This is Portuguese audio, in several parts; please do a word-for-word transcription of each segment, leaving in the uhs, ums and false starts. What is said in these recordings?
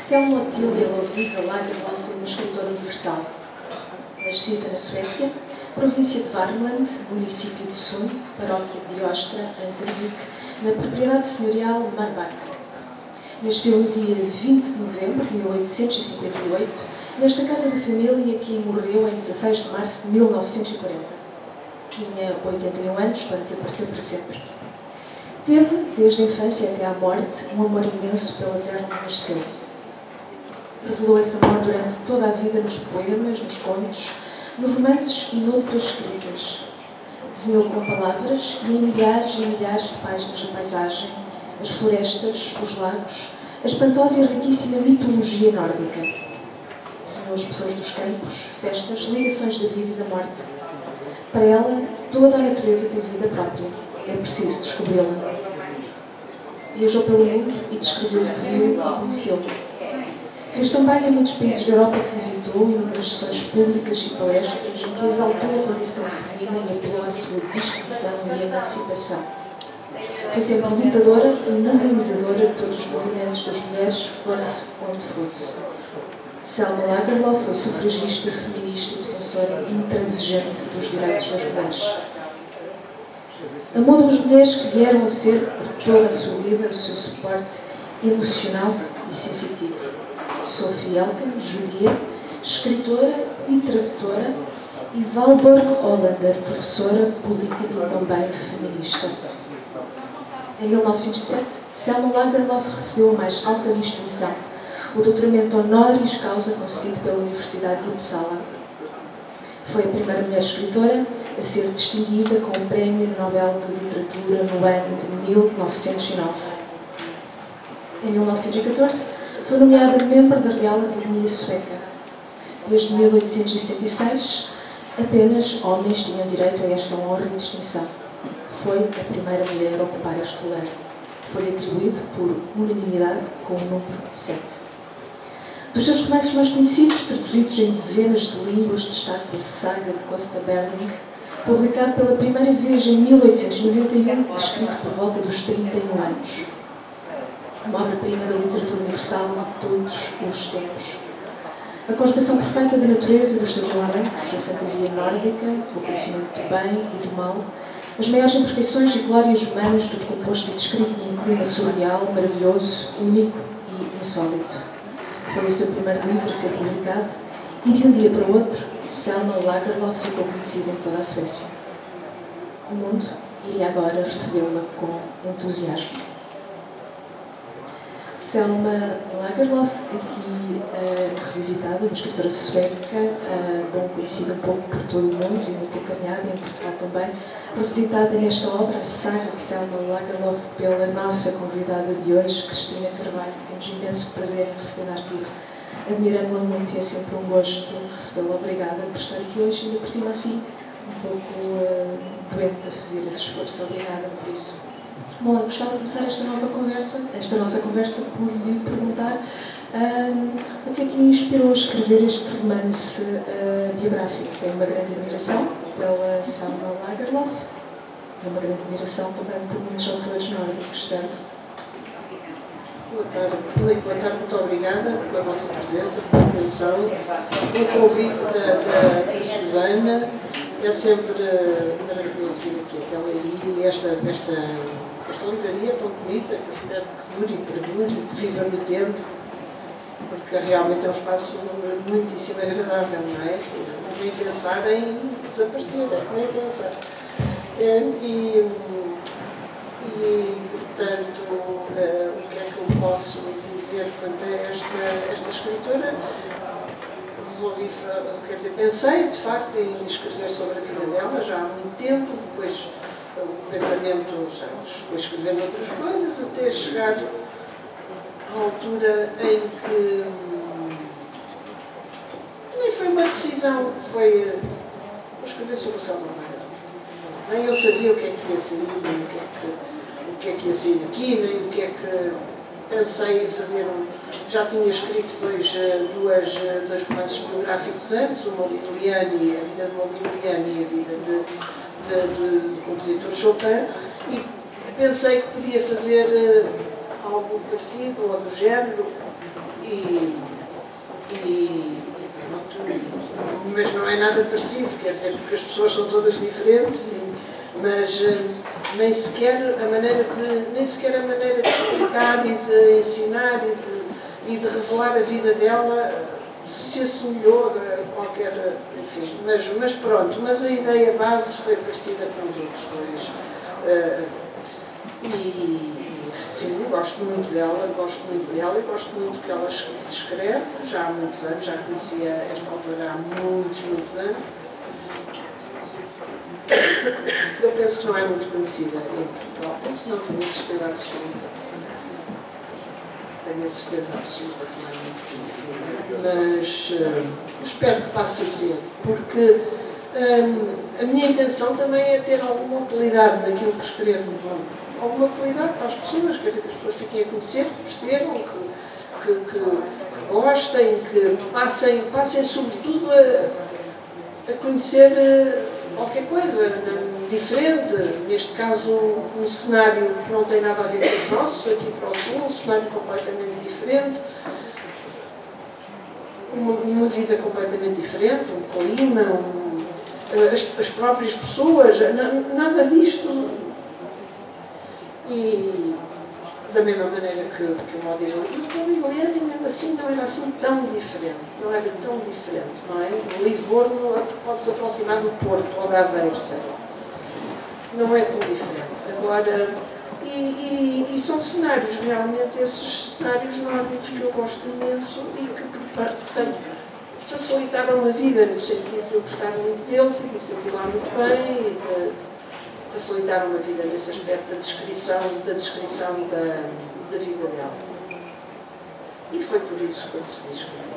Selma Otília Lovisa Lagerlöf foi uma escritora universal. Nascida na Suécia, província de Värmland, município de Sund, paróquia de Östra Andervik, na propriedade senhorial de Marbach. Nasceu no dia vinte de novembro de mil oitocentos e cinquenta e oito, nesta casa de família que morreu em dezasseis de março de mil novecentos e quarenta. Tinha oitenta e um anos quando desapareceu para sempre. Teve, desde a infância até à morte, um amor imenso pela terra onde nasceu. Revelou esse amor durante toda a vida nos poemas, nos contos, nos romances e noutras escritas. Desenhou com palavras e em milhares e milhares de páginas a paisagem, as florestas, os lagos, a espantosa e riquíssima mitologia nórdica. Desenhou as pessoas dos campos, festas, ligações da vida e da morte. Para ela, toda a natureza tem vida própria. É preciso descobri-la. Viajou pelo mundo e descreveu o que viu e conheceu. Fez também em muitos países da Europa que visitou, inúmeras sessões públicas e palestras em que exaltou a condição feminina e apelou à sua distinção e emancipação. Foi sempre lutadora e mobilizadora de todos os movimentos das mulheres, fosse onde fosse. Selma Lagerlöf foi sufragista, feminista e defensora intransigente dos direitos das mulheres. Amou duas mulheres que vieram a ser, por toda a sua vida, o seu suporte emocional e sensitivo. Sophie Elken, judia, escritora e tradutora, e Valborg Hollander, professora política e também feminista. Em mil novecentos e sete, Selma Lagerlöf recebeu a mais alta distinção, o doutoramento honoris causa concedido pela Universidade de Uppsala. Foi a primeira mulher escritora a ser distinguida com o Prémio Nobel de Literatura no ano de mil novecentos e nove. Em mil novecentos e catorze, foi nomeada membro da Real Academia Sueca. Desde mil oitocentos e setenta e seis, apenas homens tinham direito a esta honra e distinção. Foi a primeira mulher a ocupar este lugar. Foi atribuído por unanimidade com o número sete. Dos seus romances mais conhecidos, traduzidos em dezenas de línguas, destaca a Saga de Gösta Berling, publicado pela primeira vez em mil oitocentos e noventa e um, escrito por volta dos trinta e um anos. Uma obra-prima da literatura universal de todos os tempos. A conjugação perfeita da natureza e dos seus elementos, a fantasia nórdica, o conhecimento do bem e do mal, as maiores imperfeições e glórias humanas, tudo composto e descrito num clima surreal, maravilhoso, único e insólito. Foi o seu primeiro livro a ser publicado e, de um dia para o outro, Selma Lagerlöf ficou conhecida em toda a Suécia. O mundo iria agora recebê-la com entusiasmo. Selma Lagerlöf, aqui uh, revisitada, uma escritora sueca, uh, bom conhecida um pouco por todo o mundo e muito acarinhada, e em Portugal também, revisitada nesta obra, a Saga de Selma Lagerlöf, pela nossa convidada de hoje, Cristina Carvalho. Temos imenso prazer em recebê-la no arquivo. Admiramos-la muito e é sempre um gosto recebê-la. Obrigada por estar aqui hoje, ainda por cima assim, um pouco uh, doente a fazer esse esforço. Obrigada por isso. Bom, eu gostava de começar esta nova conversa, esta nossa conversa, por lhe perguntar um, o que é que inspirou a escrever este romance uh, biográfico. Tenho uma grande admiração pela Selma Lagerlöf, tenho uma grande admiração também por muitos autores nórdicos, certo? Boa tarde, muito boa tarde, muito obrigada pela vossa presença, pela atenção, pelo convite da, da, da Susana. É sempre uh, maravilhoso vir aqui, aquela aí, esta, esta Esta livraria tão bonita, que eu espero que dure e perdure e que viva no tempo, porque realmente é um espaço muitíssimo agradável, não é? Nem pensar em desaparecer, é nem pensar. E, e portanto, o que é que eu posso dizer quanto a esta, esta escritora? Resolvi, quer dizer, pensei de facto em escrever sobre a vida dela já há muito tempo, depois o pensamento já foi escrevendo outras coisas, até chegar à altura em que nem foi uma decisão, foi vou escrever sobre o Selma Lagerlöf. Nem eu sabia o que é que ia sair, nem o que é que, o que, é que ia sair daqui, nem o que é que pensei em fazer. Um, já tinha escrito dois, duas, dois romances biográficos antes, o Modigliani, a vida de Modigliani e a vida de De, de, de compositor Chopin, e pensei que podia fazer uh, algo parecido ou do género, e, e pronto, mas não é nada parecido, quer dizer, porque as pessoas são todas diferentes, e, mas nem sequer a maneira de, nem sequer a maneira de explicar e de ensinar e de, e de revelar a vida dela se assemelhou a qualquer, enfim, mas, mas pronto, mas a ideia base foi parecida com os outros dois. Uh, e sim, gosto muito dela, gosto muito dela e gosto muito do que ela escreve, já há muitos anos, já conhecia esta autora há muitos, muitos anos. Eu penso que não é muito conhecida em Portugal, penso não tenho a certeza absoluta. Tenho a certeza absoluta que não é muito conhecida, mas uh, espero que passe a ser, porque um, a minha intenção também é ter alguma utilidade naquilo que escrevo, alguma utilidade para as pessoas, quer dizer, que as pessoas fiquem a conhecer, que percebam, que, que, que gostem, que passem, passem sobretudo a, a conhecer qualquer coisa diferente, neste caso um cenário que não tem nada a ver com os nossos, aqui para o sul, um cenário completamente diferente, uma, uma vida completamente diferente, um clima, um, as, as próprias pessoas, nada disto. E da mesma maneira que, que o Modigliani, mas o Modigliani mesmo assim não era assim tão diferente, não era tão diferente, não é? O Livorno pode-se aproximar do Porto ou da Aveiro, sei lá. Não é tão diferente. Agora, e, e, e são cenários, realmente, esses cenários nórdicos que eu gosto imenso e que, portanto, facilitaram a vida, no sentido de eu gostar muito deles e me sentir lá muito bem, e de, facilitaram a vida nesse aspecto da descrição, da, descrição da, da vida dela. E foi por isso que se diz que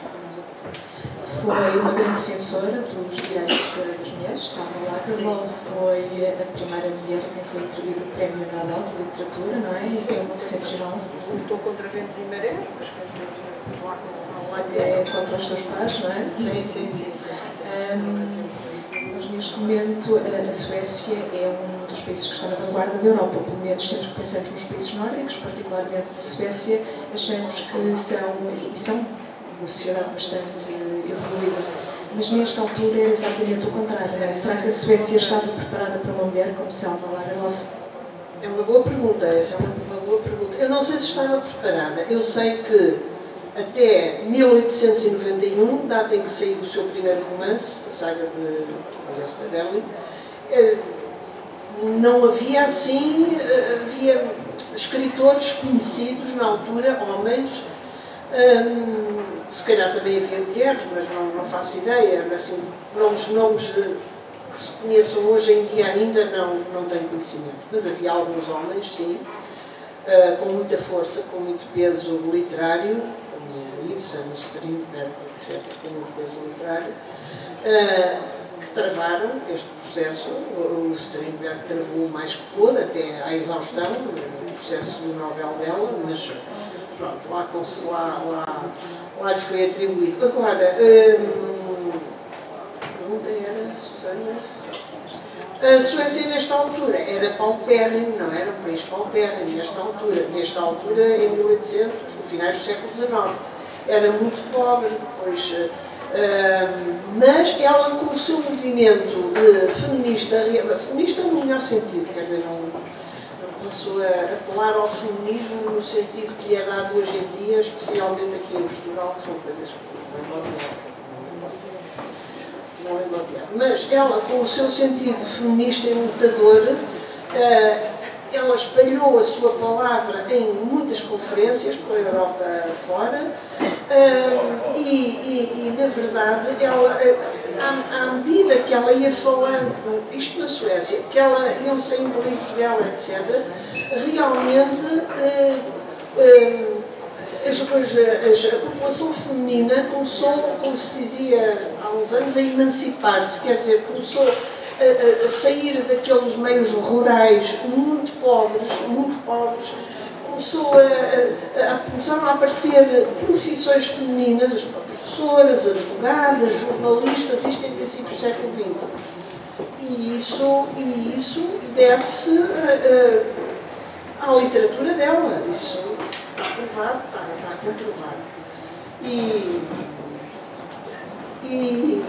foi uma grande defensora dos direitos das mulheres. Selma Lagerlöf foi a primeira mulher que foi atribuído o Prémio Nobel de Literatura, não é? Em mil novecentos e nove. Lutou contra ventos e maré, mas lá, lá, é contra os seus pais, não é? Sim, sim, sim. sim. Um, mas neste momento a Suécia é um dos países que está na vanguarda da Europa, pelo menos sempre que pensamos nos países nórdicos, particularmente a Suécia, achamos que são, e são uma sociedade bastante evoluída. Mas nesta altura é exatamente o contrário, não é? Será que a Suécia estava preparada para uma mulher como Selma Lagerlöf? É uma boa pergunta, essa é uma, uma boa pergunta. Eu não sei se estava preparada. Eu sei que até mil oitocentos e noventa e um, data em que saiu o seu primeiro romance, a saga de Augusta Berlin, não havia assim, havia escritores conhecidos na altura, homens, hum, se calhar também havia mulheres, mas não, não faço ideia, mas assim, nomes, nomes de, que se conheçam hoje em dia ainda não, não tenho conhecimento. Mas havia alguns homens, sim, uh, com muita força, com muito peso literário, como Ibsen, Strindberg, etcétera, com muito peso literário, uh, que travaram este processo. O Strindberg travou mais que pôde, até à exaustão, o processo do Nobel dela, mas pronto, lá, lá, lá, lá lhe foi atribuído. Agora, hum, a pergunta era, Susana, a Suécia nesta altura era paupérrimo, não era um país paupérrimo nesta altura, nesta altura em mil e oitocentos, no finais do século dezenove. Era muito pobre, depois, uh, mas ela com o seu movimento uh, feminista, feminista no melhor sentido, quer dizer, não, não começou a apelar ao feminismo no sentido que lhe é dado hoje em dia, especialmente aqui em Portugal, que são coisas que não é não é odiar. Mas ela, com o seu sentido feminista e lutador, uh, ela espalhou a sua palavra em muitas conferências pela Europa fora, uh, e, e, e, na verdade, ela, à, à medida que ela ia falando, isto na Suécia, que ela iam saindo livros dela, etcétera, realmente uh, uh, As, as, a população feminina começou, como se dizia há uns anos, a emancipar-se, quer dizer, começou a, a sair daqueles meios rurais muito pobres, muito pobres, começou a, a, a, começaram a aparecer profissões femininas, as professoras, advogadas, jornalistas, isto em princípio do século vinte. E isso, e isso deve-se à literatura dela. Isso, comprovado, está, está comprovado. E, e,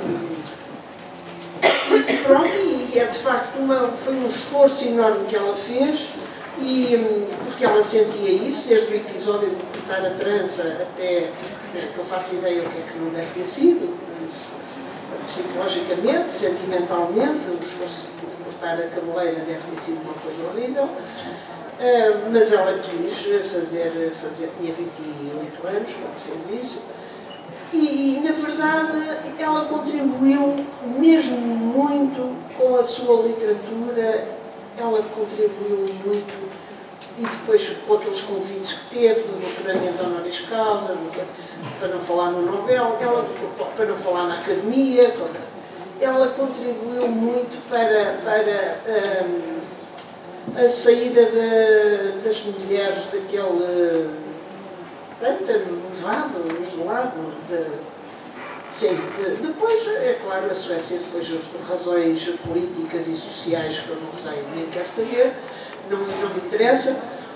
e pronto, e é de facto uma, foi um esforço enorme que ela fez, e, porque ela sentia isso, desde o episódio de cortar a trança até que eu faço ideia o que é que não deve ter sido, isso, psicologicamente, sentimentalmente, o esforço de cortar a cabeleira deve ter sido uma coisa horrível. Uh, mas ela quis fazer, fazer, tinha vinte e oito anos quando fez isso, e, e na verdade ela contribuiu mesmo muito com a sua literatura, ela contribuiu muito, e depois com aqueles convites que teve, do doutoramento honoris causa, do, para não falar no Nobel, ela, para não falar na Academia, ela contribuiu muito para, para um, a saída de, das mulheres daquele pântano nevado, gelado. De, sim, de, depois, é claro, a Suécia, depois por razões políticas e sociais que eu não sei, nem quero saber, não, não me interessa.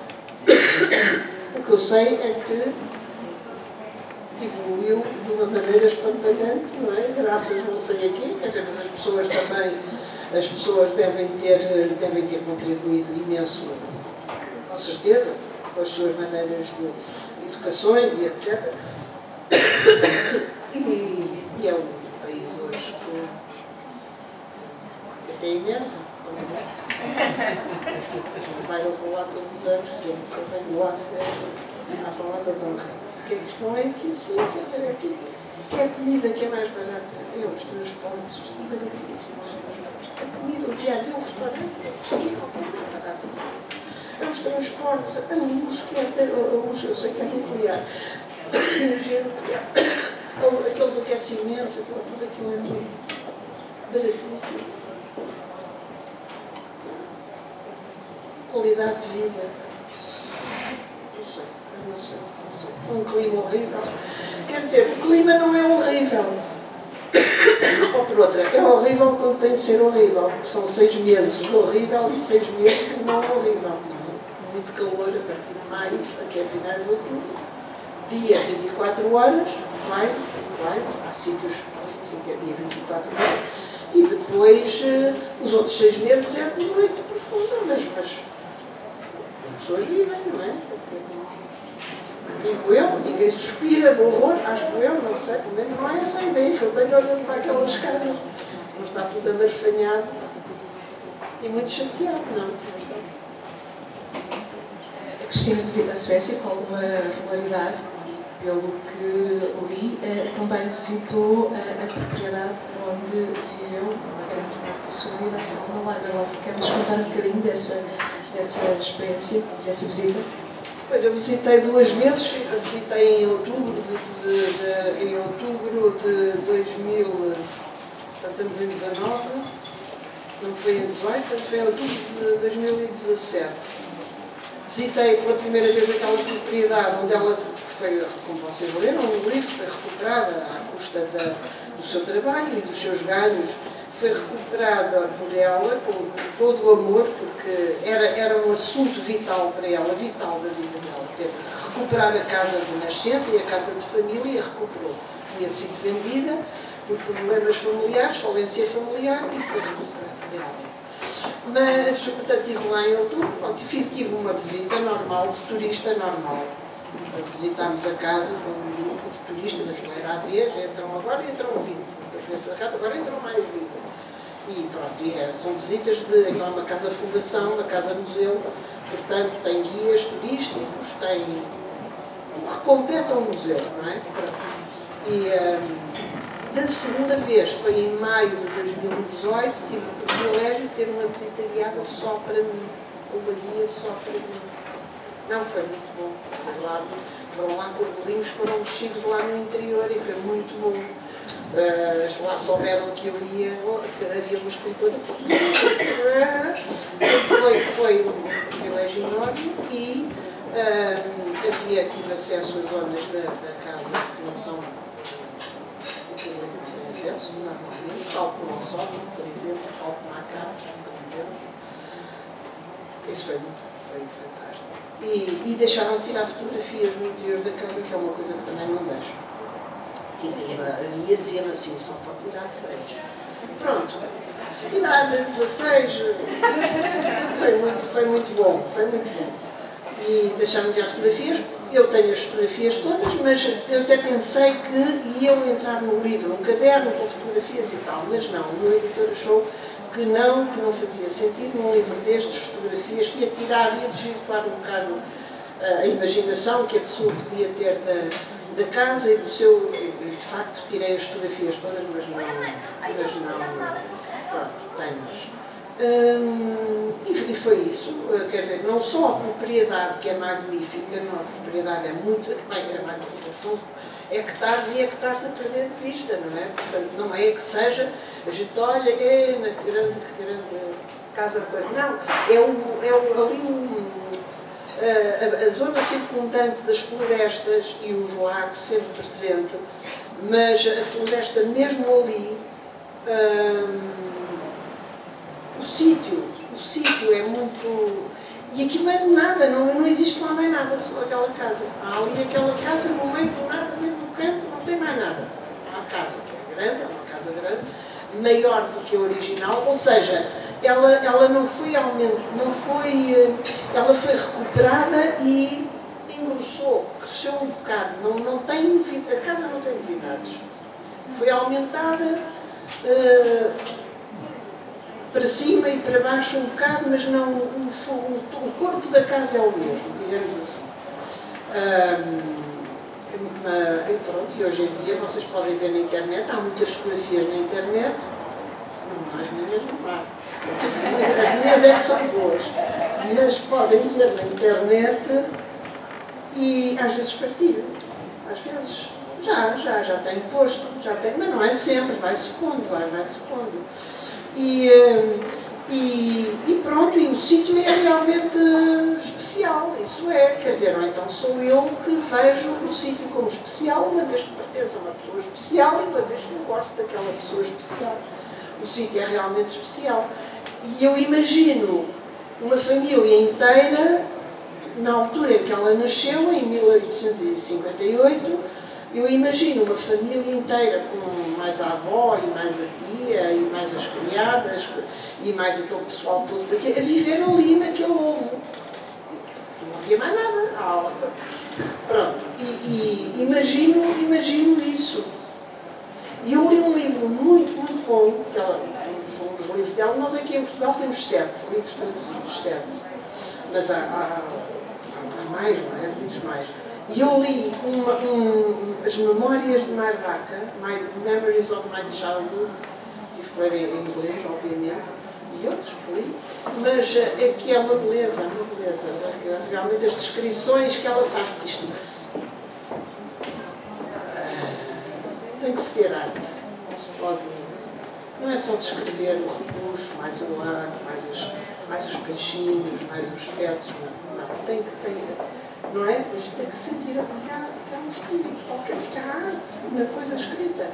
O que eu sei é que evoluiu de uma maneira espantagante, não é? Graças não sei a quê, quer dizer, mas as pessoas também. As pessoas devem ter, devem ter contribuído imenso, com certeza, com as suas maneiras de educações e etcétera. E, e é um país hoje que até enerva. Vai eu vou lá todos os anos, que eu venho lá sempre à palavra de honra. Que a questão é que sim, quer dizer, aqui, que é a comida que é mais barata. Eu, os transportes, são baratíssimos. A comida, o dia a dia, o restaurante, é os transportes, a luz, que é a luz, eu sei que é nuclear, a energia nuclear, aqueles aquecimentos, aquilo, tudo aquilo é muito baratíssimo. Qualidade de vida, não sei, não sei, não sei. Um clima horrível. Quer dizer, o clima não é horrível. Ou por outra, é horrível quando tem de ser horrível. São seis meses de horrível e seis meses de não horrível. Muito calor a partir de maio, até final de outubro. Dia vinte e quatro horas, mais, mais, há sítios, há sítios em que é dia vinte e quatro horas. E depois, os outros seis meses é de noite profunda, mas, mas as pessoas vivem, não é? Digo eu, ninguém suspira de horror, acho eu, não sei, pelo menos não é essa a ideia que eu tenho olhando para aquelas escadas. Não está tudo amarfanhado e muito chateado, não. A Cristina visita a Suécia com alguma regularidade e, pelo que li, também visitou a propriedade onde viveu uma grande parte da sua vida, a Selma Lagerlof. Queres contar um bocadinho dessa, dessa experiência, dessa visita? Pois, eu visitei duas vezes, eu visitei em outubro de, de, de, em outubro de dois mil, portanto estamos em dezanove, não foi em dezoito, portanto foi em outubro de dois mil e dezassete. Visitei pela primeira vez aquela propriedade onde ela, foi, como vocês leram no livro, foi recuperada à custa da, do seu trabalho e dos seus ganhos. Foi recuperada por ela, com todo o amor, porque era, era um assunto vital para ela, vital da vida dela. Teve que recuperar a casa de nascença e a casa de família, e a recuperou. Tinha sido vendida por problemas familiares, falência familiar, e foi recuperada dela. Mas, portanto, estive lá em outubro, pronto, tive uma visita normal, de turista normal. Visitámos a casa com um grupo de turistas, aquilo era à vez, entram agora e entram vinte. Depois vê-se a casa, agora entram mais vinte. E pronto, e é, são visitas de, aquela é uma casa fundação, uma casa museu, portanto tem guias turísticos, tem o que compete ao museu, não é? E um, da segunda vez, foi em maio de dois mil e dezoito, tive o privilégio de ter uma visita guiada só para mim, uma guia só para mim. Não, foi muito bom. Foi lá, foram lá cordelinhos, foram mexidos lá no interior e foi muito bom. Uh, lá souberam que eu ia, havia uma escritora. Foi, foi um privilégio enorme e uh, havia, tive acesso às zonas da, da casa que não são acesso, normalmente, palco ao sol, por exemplo, palco na casa, por exemplo. Isso foi muito, foi fantástico. E, e deixaram de tirar fotografias no interior da casa, que é uma coisa que também não deixo. Tirei a guia, dizia-me assim, só pode tirar seis. Pronto, se tirar dezasseis, foi muito, foi muito bom, foi muito bom. E deixaram de tirar fotografias. Eu tenho as fotografias todas, mas eu até pensei que iam entrar no livro, um caderno com fotografias e tal, mas não, o meu editor achou que não, que não fazia sentido num livro destes, fotografias, que ia tirar, ia desvirtuar um bocado uh, a imaginação que a pessoa podia ter da, da casa e do seu, e de facto tirei as fotografias todas, mas não, mas não, pronto, tenho. Hum, e foi isso, quer dizer, não só a propriedade que é magnífica, não, a propriedade é muito, bem, é magnífica, são hectares e hectares a perder de vista, não é? Portanto, não é que seja, a gente olha, é na grande, grande casa de coisa, não, é, um, é um, ali um, a, a zona circundante das florestas e os lagos sempre presente, mas a floresta mesmo ali, hum, o sítio, o sítio é muito... E aquilo é de nada, não, não existe lá mais nada, só aquela casa. Há ali aquela casa no meio do nada, no meio do campo, não tem mais nada. Há a casa que é grande, é uma casa grande, maior do que a original, ou seja, ela, ela não foi aumento, não foi... Ela foi recuperada e engrossou, cresceu um bocado, não, não tem... A casa não tem novidades. Foi aumentada... Uh, para cima e para baixo um bocado, mas não, o, o, o corpo da casa é o mesmo, digamos assim. Um, e pronto, e hoje em dia vocês podem ver na internet, há muitas fotografias na internet, não, as minhas não há. As minhas é que são boas, mas podem ver na internet e às vezes partilham, às vezes. Já, já, já tenho posto, já tenho, mas não é sempre, vai-se pondo, vai, vai-se pondo. E, e, e pronto, e o sítio é realmente especial, isso é, quer dizer, não, então sou eu que vejo o sítio como especial, uma vez que pertence a uma pessoa especial e uma vez que eu gosto daquela pessoa especial. O sítio é realmente especial. E eu imagino uma família inteira, na altura em que ela nasceu, em mil oitocentos e cinquenta e oito, eu imagino uma família inteira com mais a avó e mais a tia e mais as criadas e mais aquele pessoal todo daqui, a viver ali naquele ovo. Não havia mais nada. Ah, pronto. E, e imagino, imagino isso. E eu li um livro muito, muito bom, que ela, um dos livros dela, nós aqui em Portugal temos sete, livros traduzidos, sete. Mas há, há, há mais, não é? Muitos mais. E eu li uma, um, as Memórias de Marvaca, My Memories of My Childhood, tive que ler em inglês, obviamente, e outros que li, mas é que é uma beleza, uma beleza, realmente as descrições que ela faz disto. Tem que se ter arte, não se pode, não é só descrever o repuxo, mais o lago, mais, as, mais os peixinhos, mais os fetos, não, não, tem que ter. Não é? A gente tem que sentir que há, que há um espírito, que há arte na coisa escrita.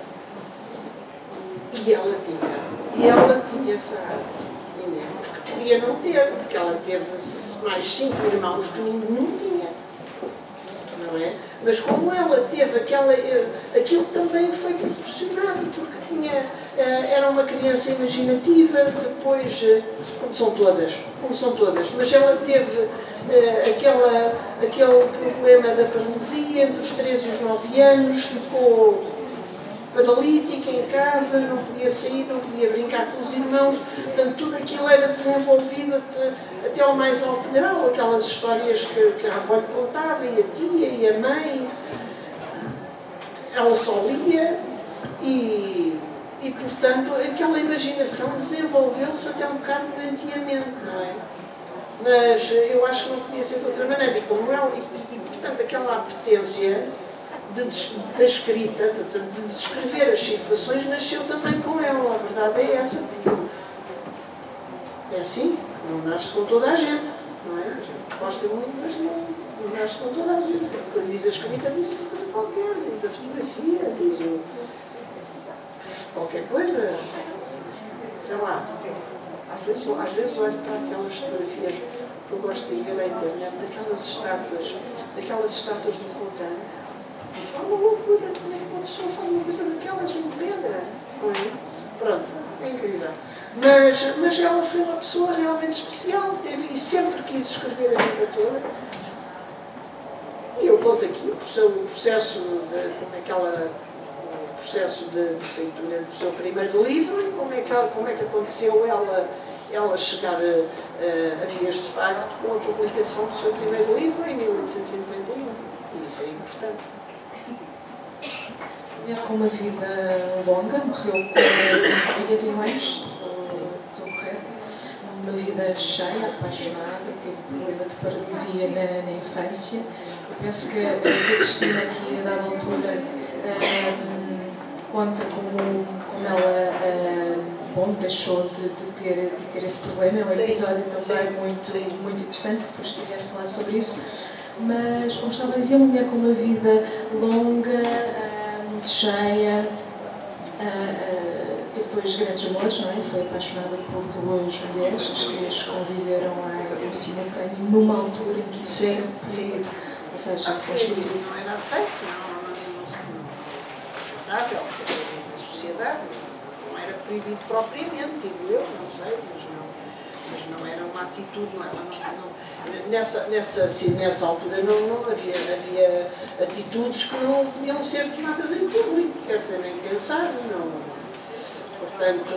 E ela tinha. E ela tinha essa arte. Tinha. Porque podia não ter, porque ela teve mais cinco irmãos que ninguém tinha. Não é? Mas como ela teve aquela... Aquilo também foi proporcionado, porque tinha... Era uma criança imaginativa, depois... Como são todas, como são todas. Mas ela teve... Uh, aquela, aquele problema da paralisia entre os três e os nove anos, ficou paralítica em casa, não podia sair, não podia brincar com os irmãos, portanto tudo aquilo era desenvolvido até, até ao mais alto grau, aquelas histórias que, que a avó lhe contava, e a tia, e a mãe, ela só lia e, e portanto aquela imaginação desenvolveu-se até um bocado doentiamente, não é? Mas eu acho que não podia ser de outra maneira, e como ela, e, e portanto aquela apetência de, da escrita, de, de descrever as situações, nasceu também com ela, a verdade é essa. É assim, não nasce com toda a gente, não é? A gente gosta muito, mas não, não nasce com toda a gente. Quando diz a escrita, diz outra coisa qualquer, diz a fotografia, diz o, qualquer coisa, sei lá. às vezes, às vezes olho para aquelas fotografias que eu gosto de ver na internet, daquelas estátuas, daquelas estátuas de Rodin. É uma loucura, como é que uma pessoa faz uma coisa daquelas em pedra? Não é? Pronto, é incrível. Mas, mas ela foi uma pessoa realmente especial, teve, e sempre quis escrever a vida toda. E eu conto aqui o seu processo, de, como é que ela, o processo de, de feitura do seu primeiro livro, como é que, como é que aconteceu ela, ela chegar a, a, a vias de facto com a publicação do seu primeiro livro em mil oitocentos e noventa e um. E isso é importante. Mulher com uma vida longa, morreu com oitenta anos, estou correta, uma vida cheia, apaixonada, teve problema de paralisia na, na infância. Eu penso que a Cristina aqui, a dada altura, um, conta como, como ela um, bom, deixou de, de, ter, de ter esse problema. É um episódio sim, também sim, muito, sim. muito interessante, se depois quiser falar sobre isso. Mas, como estava a dizer, uma mulher com uma vida longa, muito cheia, uh, uh, teve dois grandes amores, não é? Foi apaixonada por duas mulheres, as três conviveram uh, em simultâneo, numa altura em que isso era proibido, ou seja, constituído. Não era aceito, não, não, não, não, não, na sociedade, não era proibido propriamente, digo eu, não sei, mas não, mas não era uma atitude, não era, não, não, Nessa, nessa, assim, nessa altura não, não havia, havia atitudes que não podiam ser tomadas em público, quer dizer, nem pensar, não. Portanto,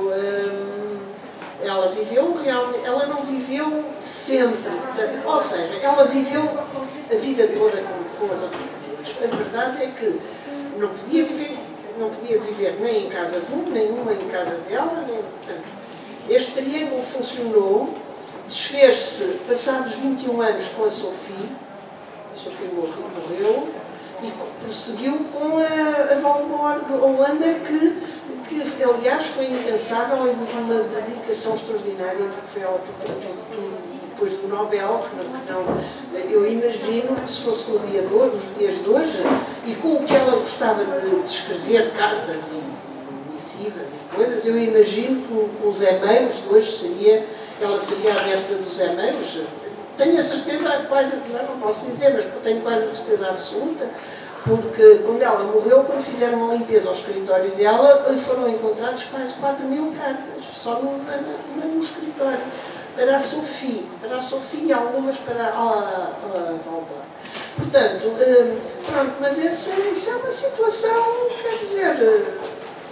hum, ela viveu realmente, ela não viveu sempre, portanto, ou seja, ela viveu a vida toda com, com as outras pessoas. A verdade é que não podia viver, não podia viver nem em casa de um, nem uma em casa dela, nem, portanto, este triângulo funcionou. Desfez-se passados vinte e um anos com a Sophie, a Sophie morreu, e prosseguiu com a, a Valmor de Holanda, que, que aliás foi incansável e de uma dedicação extraordinária, porque foi ela que depois do Nobel, que não, eu imagino que se fosse no dia de hoje, nos dias de hoje, e com o que ela gostava de, de escrever, cartas e missivas e coisas, eu imagino que os e-mails de hoje seria. Ela seria adepta dos e-mails, tenho a certeza, quase, não posso dizer, mas tenho quase a certeza absoluta, porque quando ela morreu, quando fizeram uma limpeza ao escritório dela, foram encontrados quase quatro mil cartas, só no, no, no escritório, para a Sophie, para a Sophie e algumas para a Valmor. Portanto, pronto, mas essa, essa é uma situação, quer dizer,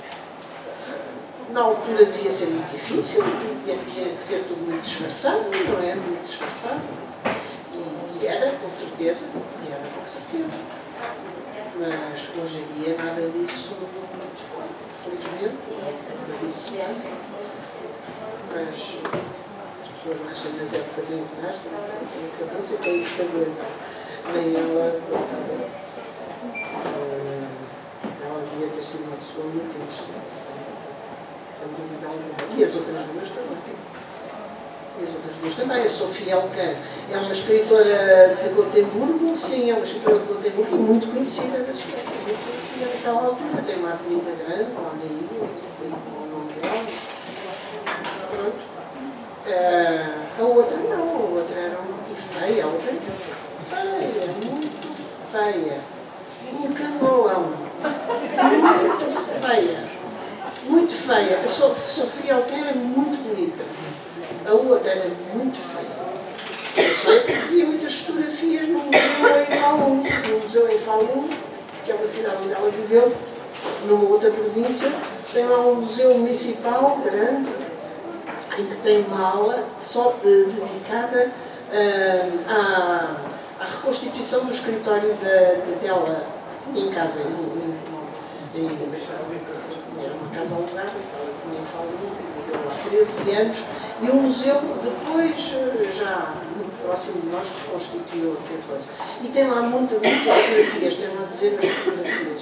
na altura devia ser muito difícil, tinha, tinha que ser tudo muito disfarçado, não é? Muito disfarçado. E, e era, com certeza, e era com certeza. Mas hoje em dia nada disso, felizmente, nada disso se faz. Mas as pessoas nascem nas épocas em que nascem, têm a cabeça e têm que saber. Nem ela, ela devia ter sido uma pessoa muito interessante. E as outras duas também. E as outras duas também. A Sophie Elkan é uma escritora de Gotemburgo, sim, é uma escritora de Gotemburgo e muito conhecida na sociedade, muito conhecida naquela altura. Tem uma avenida grande, lá na ilha, tem o nome dela. Pronto. Uh, a outra não, a outra era muito feia, a outra era feia, muito feia. Um cavalão. Muito feia. Muito feia. A Sophie Elkan era muito bonita. A outra era muito feia. Eu sei que havia muitas fotografias no museu em Falun. No museu em Falun, que é uma cidade onde ela viveu, numa outra província, tem lá um museu municipal grande, em que tem uma aula só de, dedicada uh, à, à reconstituição do escritório da, de, dela em casa. Em, em, em, Era uma casa alugada, que ela tinha em Falun, viveu lá treze anos, e o museu depois, já muito próximo de nós, reconstituiu aquela coisa. E tem lá muitas, muitas fotografias, tem lá dezenas de fotografias.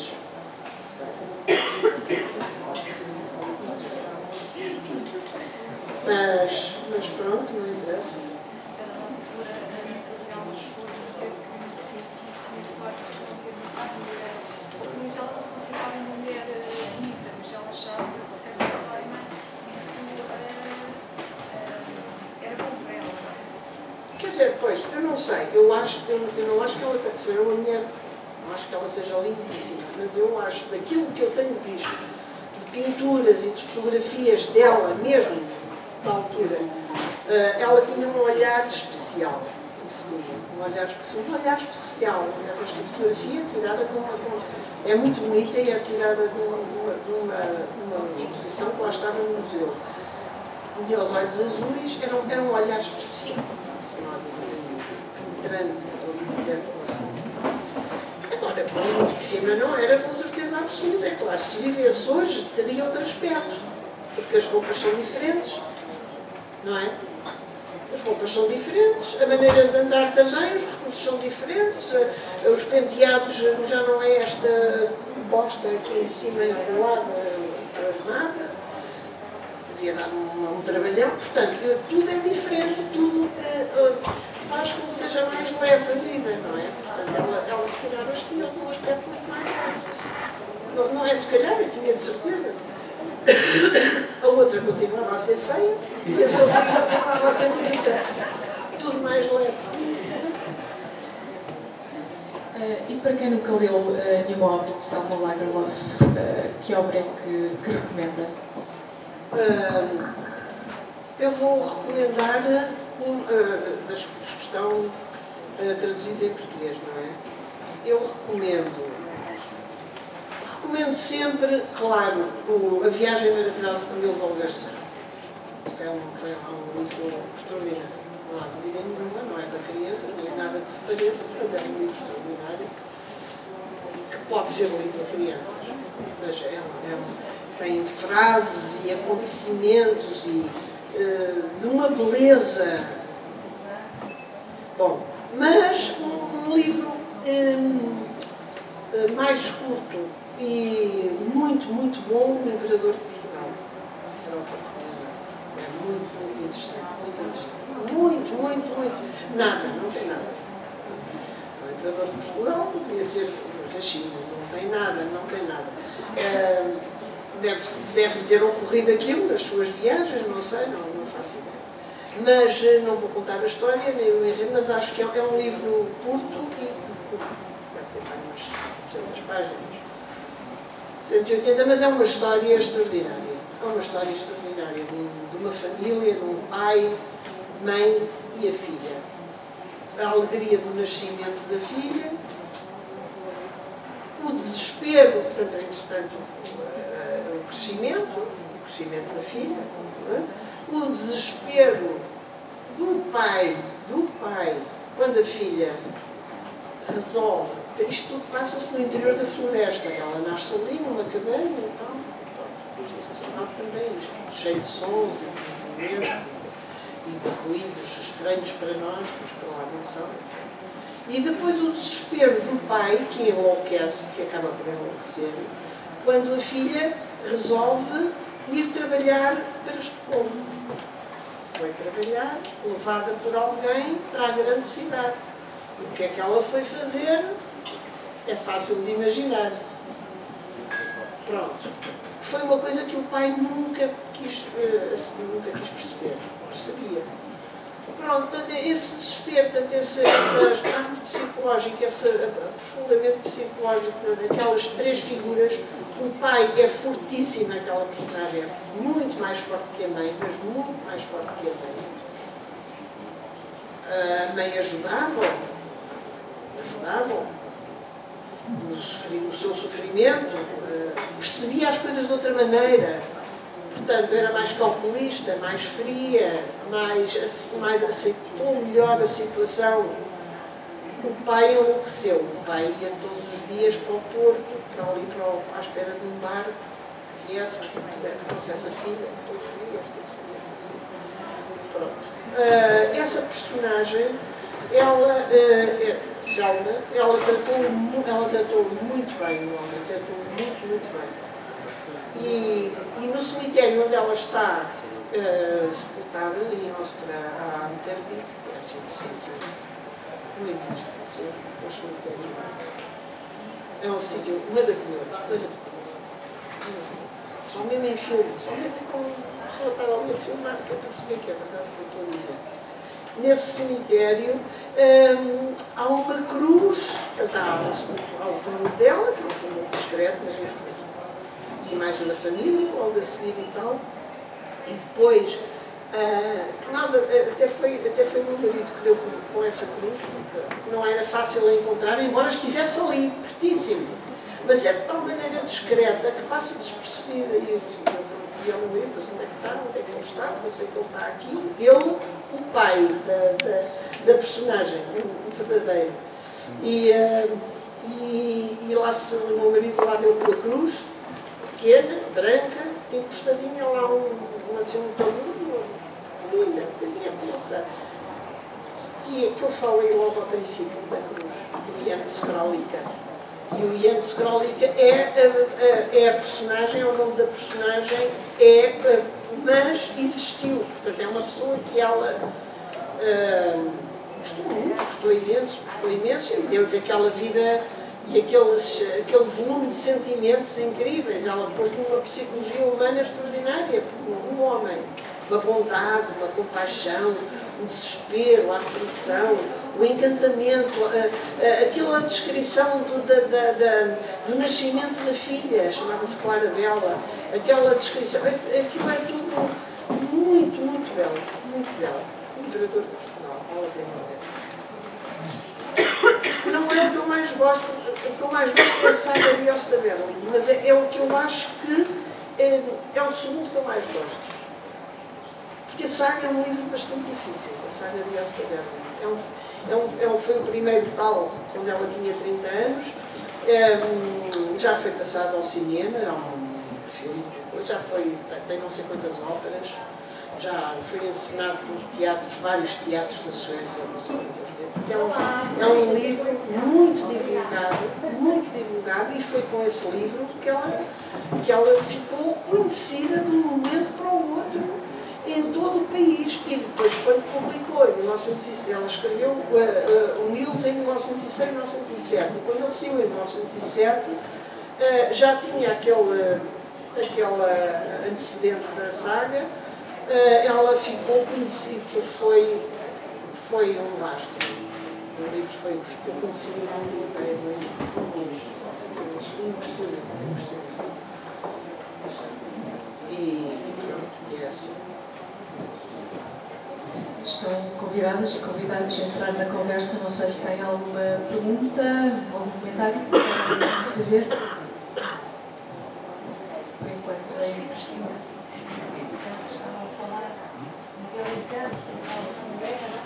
Mas, mas pronto, não interessa. Ela não se considerava uma mulher bonita, mas ela achava, de certa forma, isso uh, dizer, pois, eu não sei, eu, acho, eu, eu não acho que ela seja uma mulher, não acho que ela seja lindíssima, mas eu acho, daquilo que eu tenho visto, de pinturas e de fotografias dela mesmo, da altura, uh, ela tinha um olhar especial, um olhar especial, um olhar especial. Aliás, esta fotografia é tirada de uma, de uma, é muito bonita e é tirada de uma, de uma, de uma exposição que lá estava no museu. E aos olhos azuis era, era um olhar especial, penetrante, agora, lindíssima não era com certeza absoluta, é claro, se vivesse hoje teria outro aspecto, porque as roupas são diferentes, não é? As roupas são diferentes, a maneira de andar também, os recursos são diferentes, os penteados já não é esta bosta aqui em cima enrolada, nada. Devia dar um, um trabalhão, portanto, tudo é diferente, tudo uh, uh, faz com que seja mais leve a vida, não é? Portanto, ela, ela se calhar hoje tinha um aspecto muito mais leve. Não, não é se calhar, eu tinha de certeza. A outra continuava a ser feia e a sua filha continuava a ser bonita. Tudo mais leve. Uh, e para quem nunca leu uh, nenhuma obra de Selma Lagerlöf, uh, que obra é que, que recomenda? Uh, eu vou recomendar um, uh, das que estão uh, traduzidas em português, não é? Eu recomendo, recomendo sempre, claro, o, A Viagem Maravilhosa de Camilo Valgarça. É um, é um livro extraordinário. Não há dúvida nenhuma, não é para crianças, não é nada que se pareça, mas é um livro extraordinário que pode ser lido a crianças. Mas é, é um, tem frases e acontecimentos e uh, de uma beleza. Bom, mas um, um livro um, uh, mais curto e muito, muito bom, O Imperador de Portugal. É muito, muito interessante, muito interessante. Muito, muito, muito. Nada, não tem nada. O Imperador de Portugal podia ser da China, não tem nada, não tem nada. Uh, Deve, deve ter ocorrido aquilo das suas viagens, não sei, não, não faço ideia. Mas não vou contar a história, nem o enredo, mas acho que é, é um livro curto e curto. Deve ter mais umas duzentas páginas. cento e oitenta, mas é uma história extraordinária. É uma história extraordinária de, de uma família, de um pai, mãe e a filha. A alegria do nascimento da filha, o desespero, portanto, entretanto, o crescimento, o crescimento da filha, é? O desespero do pai, do pai, quando a filha resolve, isto tudo passa-se no interior da floresta, ela nasce ali numa cabana e tal, isto também, isto cheio de sons e de movimentos e de ruídos estranhos para nós, mas para lá não são. E depois o desespero do pai, que enlouquece, que acaba por enlouquecer, quando a filha resolve ir trabalhar para Estocolmo. Foi trabalhar, levada por alguém para a grande cidade. O que é que ela foi fazer? É fácil de imaginar. Pronto. Foi uma coisa que o pai nunca quis, uh, nunca quis perceber. Não percebia. Pronto, portanto, esse desespero, portanto, esse, esse aspecto psicológico, esse aprofundamento psicológico daquelas três figuras, o pai é fortíssimo, aquela personagem é muito mais forte que a mãe, mas muito mais forte que a mãe. A mãe ajudava, ajudava no, sofri, no seu sofrimento, percebia as coisas de outra maneira. Portanto, era mais calculista, mais fria, mais, mais aceitou melhor a situação. O pai enlouqueceu. O pai ia todos os dias para o Porto, para ali para o, à espera de um barco, que essa, trouxe essa filha, todos os dias. Pronto. Uh, essa personagem, ela, uh, Selma, ela tratou, ela tratou muito bem o homem, tratou muito, muito bem. E, e no cemitério onde ela está uh, sepultada, em Ostra a Amtervik, que é assim o sítio, não existe, não sei, cemitério. É um sítio maravilhoso, maravilhoso. Só mesmo em filme, só mesmo com a pessoa estar ali a filmar, que é para se ver que é verdade o que eu estou a dizer. nesse cemitério, hum, há uma cruz, há o túmulo dela, que é um túmulo discreto, mas e mais a da família, logo a seguir e tal. E depois, uh, que nós, até foi, até foi o meu marido que deu com, com essa cruz, porque não era fácil a encontrar, embora estivesse ali, pertíssimo. Mas é de tal maneira discreta que passa despercebida. E eu dizia ao meu marido, mas onde é que está? Onde é que ele está? Eu sei que ele está aqui. Ele, o pai da, da, da personagem, o verdadeiro. E, uh, e, e lá se, o meu marido lá deu pela cruz, pequena, branca, encostadinha lá um, um, assim, um tabuleiro, linda, pequena, pequena. E é que eu falei logo ao princípio da cruz, do Jan Skralica. E o Jan Skralica é a, a, é a personagem, é o nome da personagem, é, mas existiu. Portanto, é uma pessoa que ela uh, gostou muito, gostou imenso, gostou imenso e deu daquela vida e aqueles, aquele volume de sentimentos incríveis. Ela depois de uma psicologia humana extraordinária, um homem, uma bondade, uma compaixão, o desespero, a aflição, o encantamento, a, a, aquela descrição do, da, da, da, do nascimento da filha, chamava-se Clara Bela, aquela descrição, aquilo é tudo muito, muito belo, muito belo. O Imperador de Portugal, vale a pena ver. Não é o que eu mais gosto, o que eu mais gosto é a saga de Dios da Bela, mas é, é o que eu acho que é, é o segundo que eu mais gosto. Porque a saga é um livro bastante difícil, a saga de Dios da Bela. É um, é um, é um, foi o primeiro tal, quando ela tinha trinta anos, é, já foi passado ao cinema, há um filme, já foi, tem não sei quantas óperas, já foi encenado pelos teatros, vários teatros da Suécia, não sei o que dizer. É um, é um livro muito divulgado, muito divulgado, e foi com esse livro que ela, que ela ficou conhecida de um momento para o outro em todo o país. E depois, quando publicou, em mil novecentos e sete, ela escreveu uh, uh, o Nils em mil novecentos e seis, mil novecentos e sete, e quando ele saiu em mil novecentos e sete, uh, já tinha aquele, aquele antecedente da saga. Uh, ela ficou conhecida, que foi, foi um lastro. O livro foi, ficou conhecido no mundo inteiro. Impressionante, impressionante. E, e pronto, e é assim. Estão convidadas e convidados a entrar na conversa. Não sei se têm alguma pergunta, algum comentário para fazer. Por enquanto, é Cristina. Estava a falar naquele encanto da relação dela,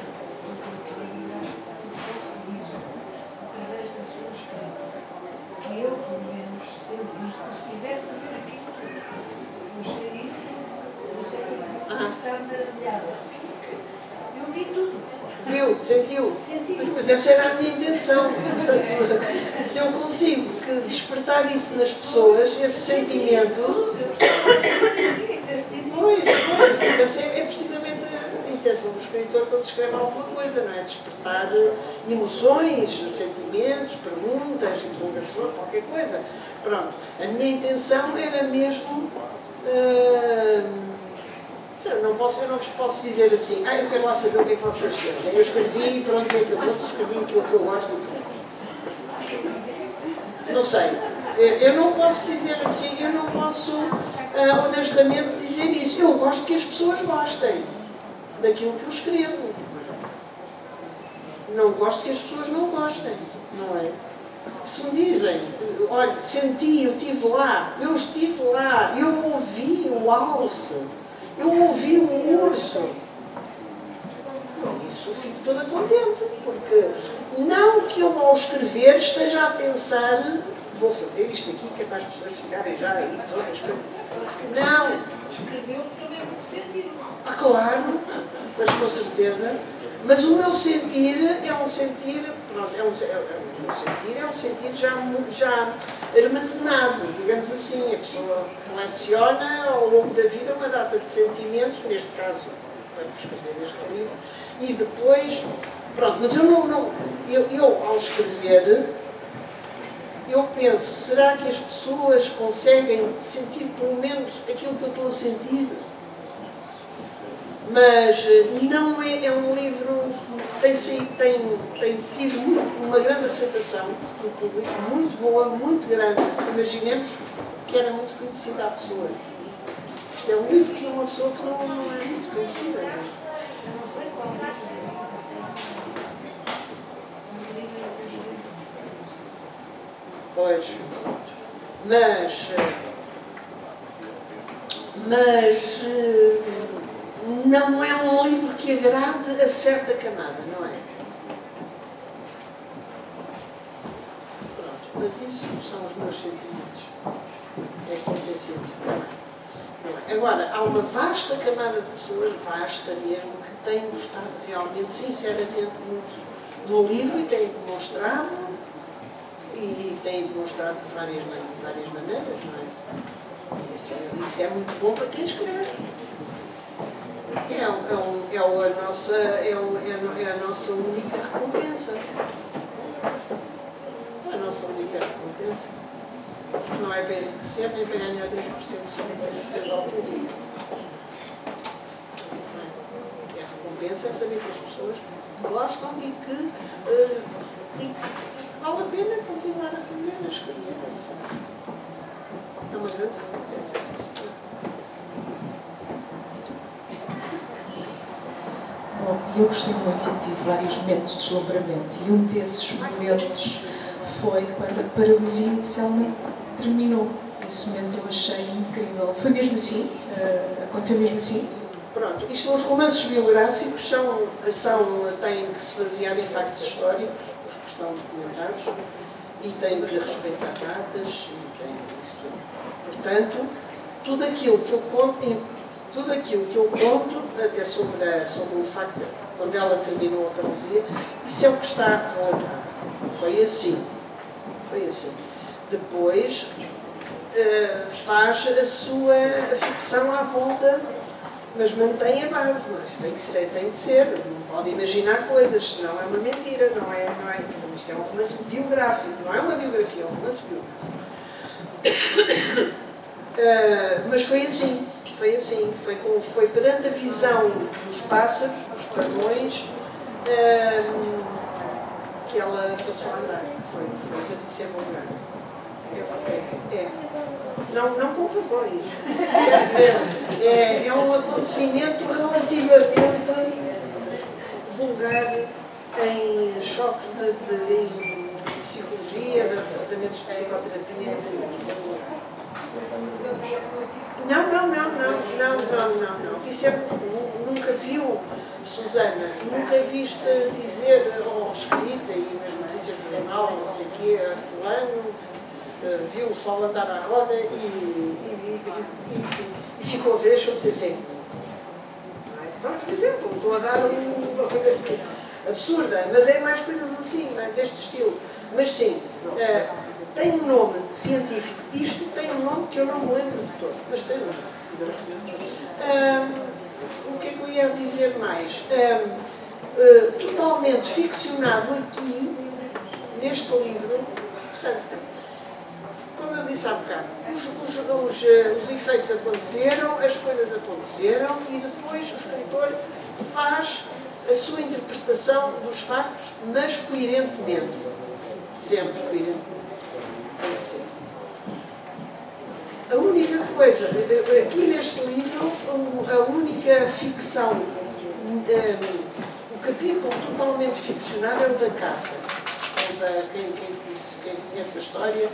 através da sua escrita, que eu, pelo menos, senti, se estivesse a ver aquilo tudo, eu achei isso, eu sei que eu disse, ah. Ficar maravilhada. Eu vi tudo. Viu? Sentiu? Senti. Mas essa era a minha intenção. Portanto, se eu consigo que despertar isso nas pessoas, esse sentimento. Pois, pois, mas essa é, é precisamente a intenção do escritor quando escreve alguma coisa, não é? Despertar emoções, sentimentos, perguntas, interrogações, qualquer coisa. Pronto. A minha intenção era mesmo. Uh, Não posso, eu não vos posso dizer assim, ah, eu quero lá saber o que é que vocês querem. Eu escrevi e pronto, é que eu gosto, escrevi aquilo que eu gosto. Não sei. Eu não posso dizer assim, eu não posso uh, honestamente dizer isso. Eu gosto que as pessoas gostem daquilo que eu escrevo. Não gosto que as pessoas não gostem, não é? Se me dizem, olha, senti, eu estive lá, eu estive lá, eu ouvi o alce. Eu ouvi um urso. Bom, isso eu fico toda contente, porque não que eu ao escrever esteja a pensar, vou fazer isto aqui, que é para as pessoas chegarem já aí todas. Não. Escreveu também muito sentido. Ah, claro, mas com certeza. Mas o meu sentir é um sentir, pronto, é um, é, é, o meu sentir é um sentir já, já armazenado, digamos assim. A pessoa coleciona ao longo da vida uma data de sentimentos, neste caso, para escrever este livro, e depois, pronto, mas eu não, não eu, eu ao escrever, eu penso, será que as pessoas conseguem sentir pelo menos aquilo que eu estou a sentir? Mas não é, é um livro que tem, tem, tem tido muito, uma grande aceitação do público, muito boa, muito grande. Imaginemos que era muito conhecida a pessoa. Isto é um livro que é uma pessoa que não, não é muito conhecida. Eu não sei qual livro é, não sei. Um livro que eu li. Pois. Mas. Mas. Não é um livro que agrade a certa camada, não é? Pronto, mas isso são os meus sentimentos. É que eu tenho sentido. Agora, há uma vasta camada de pessoas, vasta mesmo, que têm gostado realmente, sinceramente, muito do livro e têm demonstrado, e têm demonstrado de várias, de várias maneiras, não é? Isso, é? Isso é muito bom para quem escreve. É, é, um, é, a nossa, é, um, é a nossa única recompensa. É a nossa única recompensa. Não é para enriquecer, nem para ganhar dez por cento só para ficar ao público. E a recompensa é saber que as pessoas gostam e que, uh, e que vale a pena continuar a fazer, a escrever, etcétera. É uma grande recompensa. Bom, eu gostei muito e tive vários momentos de deslumbramento. E um desses momentos foi quando a paralisia de Selma terminou. Esse momento eu achei incrível. Foi mesmo assim? Uh, aconteceu mesmo assim? Pronto, isto, os romances biográficos são, são, têm que se basear em factos históricos, os que estão documentados, e têm que respeitar datas, e têm isso tudo. Portanto, tudo aquilo que eu conto, tudo aquilo que eu conto, até sobre, a, sobre o facto, quando ela terminou a paralisia, isso é o que está relatado. Foi assim. Foi assim. Depois uh, faz a sua ficção à volta, mas mantém a base. Não, isso tem que ser, tem que ser. Não pode imaginar coisas, senão é uma mentira, não é? Não é? Isto é um romance biográfico, não é uma biografia, é um romance biográfico. Uh, mas foi assim, foi assim. Foi, com, foi perante a visão dos pássaros, dos pavões, uh, que ela passou a andar. Foi, foi, mas isso é vulgar. É, é. Não, não com pavões. Quer dizer, é, é um acontecimento relativamente vulgar em choque de, de, de psicologia, de tratamentos de psicoterapia. Isso é vulgar. Não, não, não, não, não, não, não, não. Isso é, nunca viu, Susana, nunca viste dizer, ou escrita, e nas notícias do jornal, não sei o quê, fulano, uh, viu o sol andar à roda e, e, e, e, e ficou a ver, deixou de ser sempre. Pronto, por exemplo, estou a dar uma coisa absurda, mas é mais coisas assim, não é? Deste estilo. Mas sim, uh, tem um nome científico. Isto tem um nome que eu não me lembro de todo, mas tem um nome. Um, o que é que eu ia dizer mais? Um, uh, totalmente ficcionado aqui, neste livro, portanto, como eu disse há bocado, os, os, os, os efeitos aconteceram, as coisas aconteceram e depois o escritor faz a sua interpretação dos factos, mas coerentemente. Sempre coerentemente. A única coisa, aqui neste livro, a única ficção, um, o capítulo totalmente ficcionado é o da caça. É o da, quem, quem, quem conhece a história,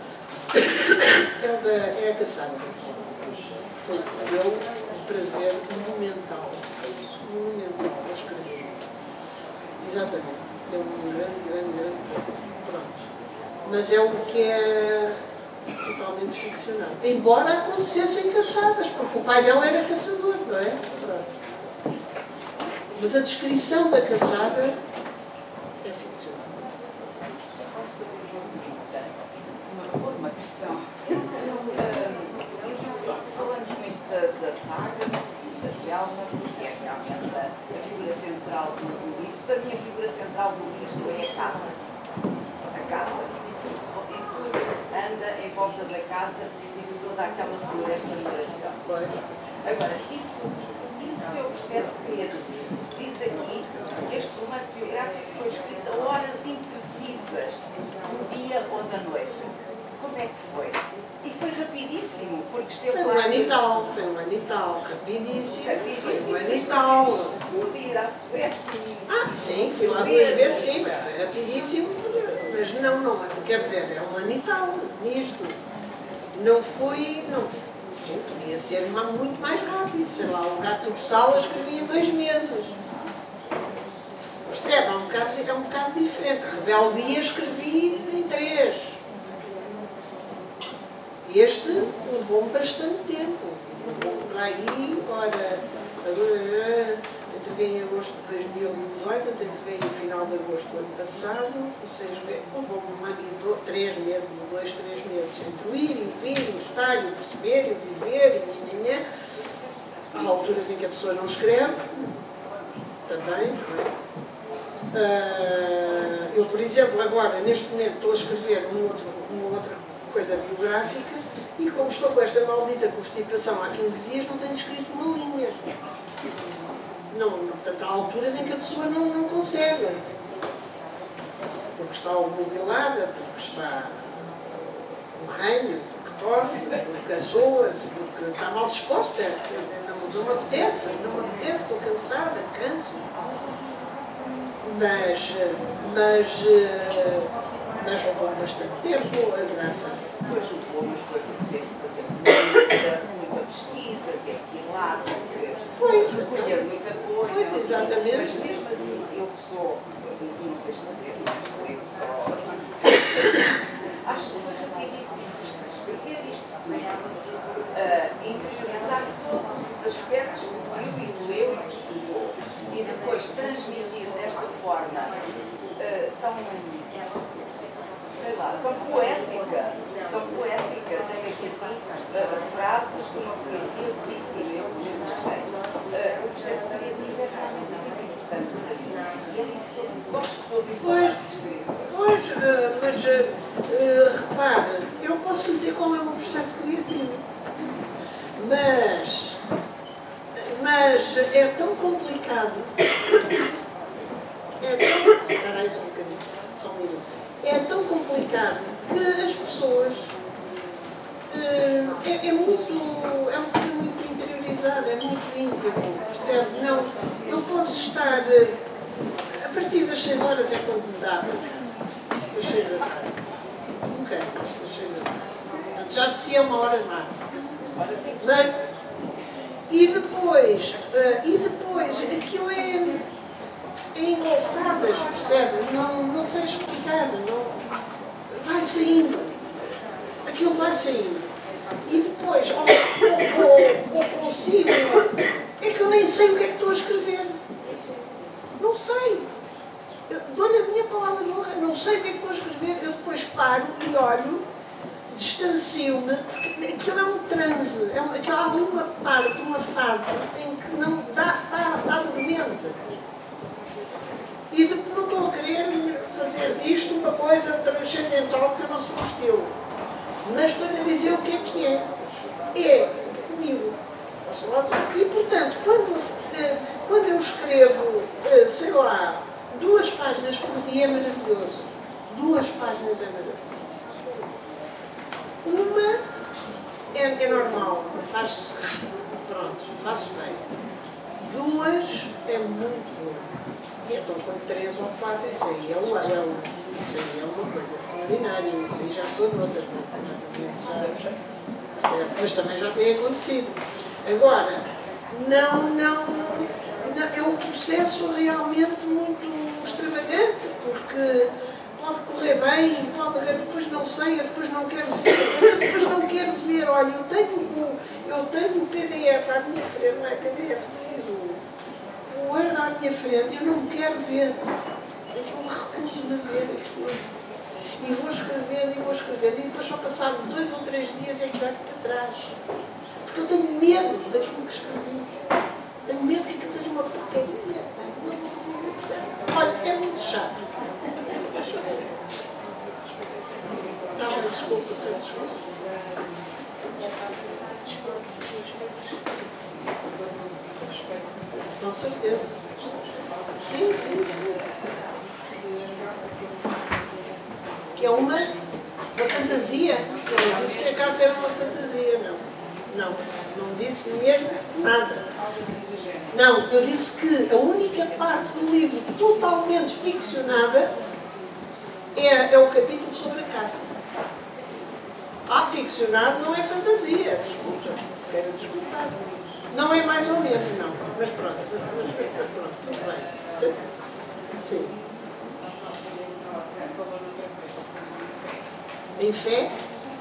é, o da, é a caçada. Foi o que deu um prazer monumental. Monumental a escrever. Exatamente. Deu um grande, grande, grande prazer. Pronto. Mas é o que é totalmente ficcionado. Embora acontecessem caçadas, porque o pai dela era caçador, não é? Pronto. Mas a descrição da caçada é ficcional. Posso fazer uma, uma questão? Falamos muito da, da saga, da Selma, que é realmente a, a figura central do, do livro. Para mim, a figura central do livro é a casa. A casa. Anda em volta da casa e de toda aquela floresta maravilhosa. Agora, isso, isso do seu processo criativo. Diz aqui que este romance biográfico foi escrito a horas imprecisas do dia ou da noite. Como é que foi? E foi rapidíssimo, porque esteve Foi lá... um ano e tal, foi um ano e tal, rapidíssimo, Rapidíssimo, foi um ano e tal. Tudo ir à Suécia. Ah, sim, fui lá duas vezes, sim, mas foi rapidíssimo, mas não, não, quer dizer, é um ano e tal, nisto. Não foi, não foi, sim, podia ser muito mais rápido, sei lá, o Gato do Sala escrevia em dois meses. Percebe? É um bocado, é um bocado diferente. Rebeldia escrevi em três. Este levou-me bastante tempo. Levou-me para aí, ora, entreguei em agosto de dois mil e dezoito, entreguei em final de agosto do ano passado, ou seja, levou-me um ano e dois, três meses, dois, três meses entre o ir e o vir, o estar, o perceber, o viver, e ninguém. Há alturas em que a pessoa não escreve, também, não é? Uh, eu, por exemplo, agora, neste momento, estou a escrever um outro, uma outra coisa biográfica e, como estou com esta maldita constipação há quinze dias, não tenho escrito uma linha. Não, portanto, há alturas em que a pessoa não, não consegue. Porque está obnubilada, porque está no reino, porque tosse, porque assoa-se, porque está mal disposta. Quer dizer, não, não me apetece, não me apetece, estou cansada, canso. Mas, mas, mas levou bastante tempo, a graça. Depois levou, mas foi porque teve que fazer muita, muita pesquisa, teve que ir lá, teve que recolher muita coisa. Pois, exatamente. Mas mesmo assim, eu que sou, não sei escrever, eu só... Acho que foi rapidíssimo escrever isto tudo, uh, interiorizar todos os aspectos que viu e leu e que estudou, e depois transmitir desta forma uh, tão, sei lá, tão poética, tão poética, tem aqui assim uh, frases de uma poesia belíssima, eu mesmo achei. Uh, o processo criativo é realmente muito importante para mim, e é isso que eu gosto de ouvir falar de escrita. Pois, uh, mas uh, repare, eu posso dizer qual é o meu processo criativo, mas, mas é tão complicado, é tão, espera aí só um bocadinho, só um minuto, é tão complicado que as pessoas, uh, é, é muito, é um bocadinho muito interiorizado, é muito íntimo, percebe? Não, eu posso estar, uh, a partir das seis horas é quando me dá. Das seis da tarde. Ok, das seis da tarde. Já descia uma hora mais. Mas, e depois, uh, e depois, aquilo é, é engolfadas, percebe? Não, não sei explicar, não, vai saindo. Aquilo vai saindo. E depois, ou, ou, ou consigo, é que eu nem sei o que é que estou a escrever. Não sei. Dou-lhe a minha palavra de honra, não sei o que é que estou a escrever, eu depois paro e olho, distancio-me, porque aquilo é um transe, é uma, aquela ali uma parte, uma fase em que não dá, dá, dá dormente. E depois não estou a querer fazer disto uma coisa transcendental, porque eu não sou o estilo. Mas estou-lhe a dizer o que é que é. É comigo. E portanto, quando, quando eu escrevo, sei lá, duas páginas por dia é maravilhoso. Duas páginas é maravilhoso. Uma é, é normal, faz, pronto, faço bem. Duas é muito bom. E então com três ou quatro, isso aí é, o, é, o, isso aí é uma coisa extraordinária. Isso aí já estou noutra. Já, já, mas também já tem acontecido. Agora, não, não, não, é um processo realmente muito extravagante, porque pode correr bem, pode, depois não sei, eu depois não quero ver, eu depois não quero ver, olha, eu tenho, eu tenho o P D F à minha frente, não é P D F, preciso, o Word à minha frente, eu não quero ver, é que eu recuso-me a ver aquilo. E vou escrevendo, e vou escrevendo, e depois só passado dois ou três dias é que vai para trás. Porque eu tenho medo daquilo que escrevi. Tenho medo que aquilo seja uma porcaria. Olha, é muito chato. Estava desculpa, desculpa. Respeito Com certeza. Sim, sim, sim. Que é uma, uma fantasia. Eu não disse que a casa era uma fantasia, não. Não, não disse mesmo nada. Não, eu disse que a única parte do livro totalmente ficcionada é, é o capítulo sobre a caça. Ah, ficcionado não é fantasia. Desculpa, quero desculpar. Não é mais ou menos, não. Mas pronto, mas, mas, mas pronto, tudo bem. Sim. Em fé?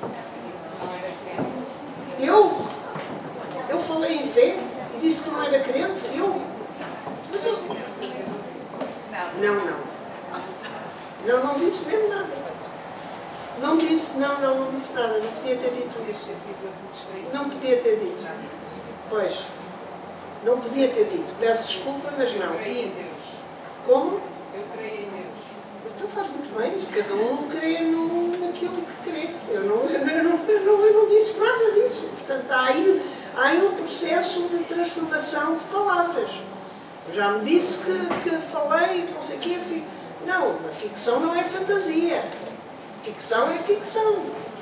Eu? Eu falei em fé e disse que não era crente? Eu? Mas eu... Não, não. Não, não disse mesmo nada. Não disse, não, não, não disse nada. Não podia ter dito isso. Não podia ter dito. Pois. Não podia ter dito. Peço desculpa, mas não. E... Como? Eu creio em Deus. Então faz muito bem. Cada um crê no, naquilo que crê. Eu não, eu, não, eu, não, eu, não, eu não disse nada disso. Portanto, há aí, há aí um processo de transformação de palavras. Já me disse que, que falei, não sei o quê. Não, a ficção não é fantasia. Ficção é ficção.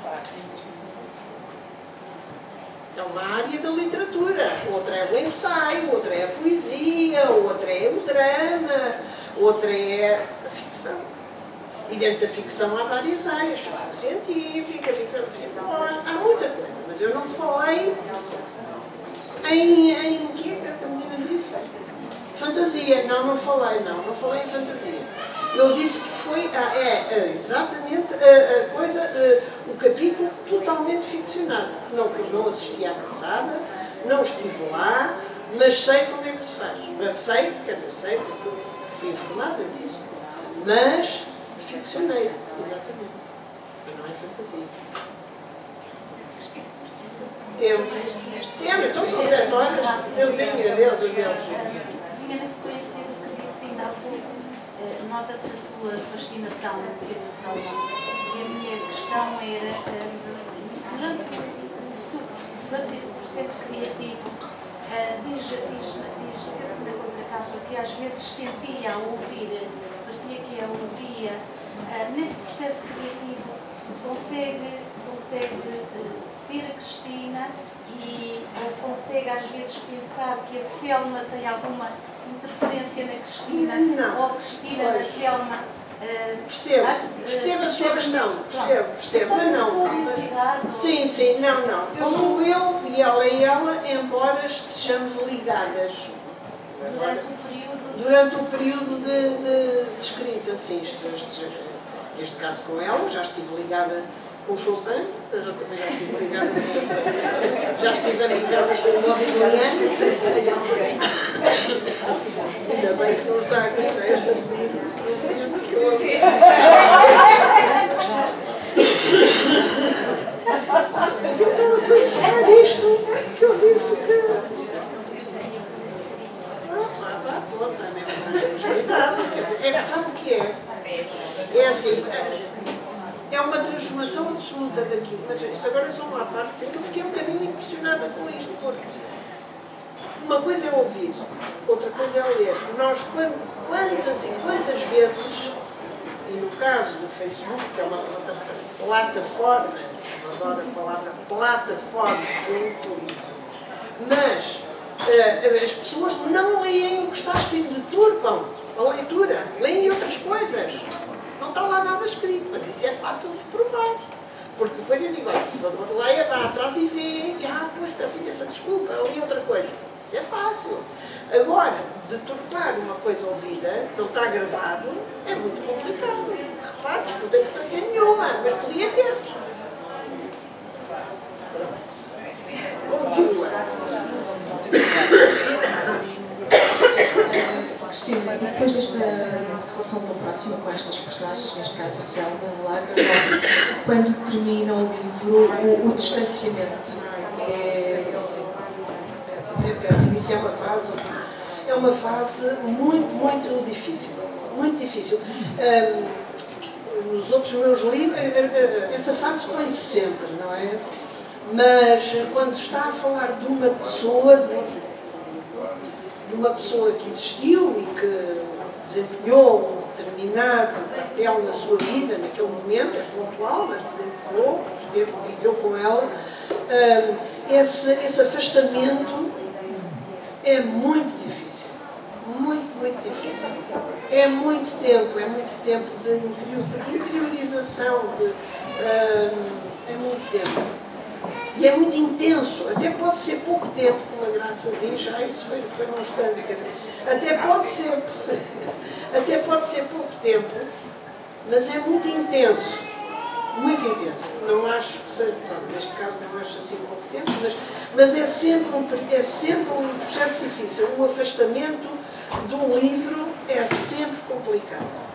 É uma área da literatura. Outra é o ensaio, outra é a poesia, outra é o drama, outra é a ficção. E dentro da ficção há várias áreas. Ficção científica, ficção psicológica, há muita coisa. Mas eu não falei em... em o que é que a menina disse? Fantasia. Não, não falei, não. Não falei em fantasia. Eu disse que foi ah, é, é, exatamente a, a coisa, a, o capítulo totalmente ficcionado. Não, não assisti à caçada, não estive lá, mas sei como é que se faz. Mas sei, quer dizer, sei porque fui informada disso. Mas ficcionei, exatamente. Mas não é fantasia. Tempo. Tempo, então são sete horas. Deusinho, adeus, adeus. Vinha na sequência do que disse ainda há pouco. Nota-se a sua fascinação pela Salomão. E a minha questão era, durante, durante esse processo criativo, diz, diz, diz esse na contracapa que às vezes sentia a ouvir, parecia que a ouvia, nesse processo criativo consegue, consegue ser a Cristina e ou consegue às vezes pensar que a Selma tem alguma interferência na Cristina, não, ou a Cristina pois. na Selma. Uh, percebo, acho, percebo a sua questão, pronto. percebo, percebo, mas não. Sim, sim, não, não. Eu sou eu e ela e ela, embora estejamos ligadas. Durante o período... Durante o período de, de, de escrita, sim. Este, este, este caso com ela, já estive ligada com o Chopin, eu já também já estive ligada com já estive ligada com o Modigliani. Ainda bem que não está aqui, não é? Esta Era isto que eu disse que... É, sabe o que é? É assim, é uma transformação absoluta daquilo, mas isto agora é só uma parte, assim, que eu fiquei um bocadinho impressionada com isto, porque uma coisa é ouvir, outra coisa é ler. Nós, quantas e quantas vezes, e no caso do Facebook, que é uma plataforma, eu adoro a palavra plataforma que eu utilizo, mas uh, as pessoas não leem o que está escrito, deturpam a leitura, leem outras coisas. Não está lá nada escrito, mas isso é fácil de provar. Porque depois eu digo, olha, por favor, leia, vá atrás e vê, e ah, pois peço imensa desculpa, eu li outra coisa. Isso é fácil. Agora, deturpar uma coisa ouvida, que não está gravado, é muito complicado. Repare, isto não tem importância nenhuma, mas podia ter. Continua. Cristina, e depois desta relação tão próxima com estas personagens, neste caso a Selma, a Lagra, quando termina o livro, o, o distanciamento é... Isso é uma fase, é uma fase muito, muito difícil, muito difícil. Um, nos outros meus livros, essa fase põe-se sempre, não é? Mas quando está a falar de uma pessoa, de uma pessoa que existiu e que desempenhou um determinado papel na sua vida, naquele momento, é pontual, mas desempenhou, esteve, viveu com ela. Esse, esse afastamento é muito difícil, muito, muito difícil. É muito tempo, é muito tempo de interiorização, de, é muito tempo. E é muito intenso, até pode ser pouco tempo, como a Graça diz, ah, isso foi, foi nostálgica. Até pode ser, até pode ser pouco tempo, mas é muito intenso, muito intenso. Não acho que seja, pronto, neste caso não acho assim pouco tempo, mas, mas é, sempre um, é sempre um processo difícil. O afastamento de um livro é sempre complicado.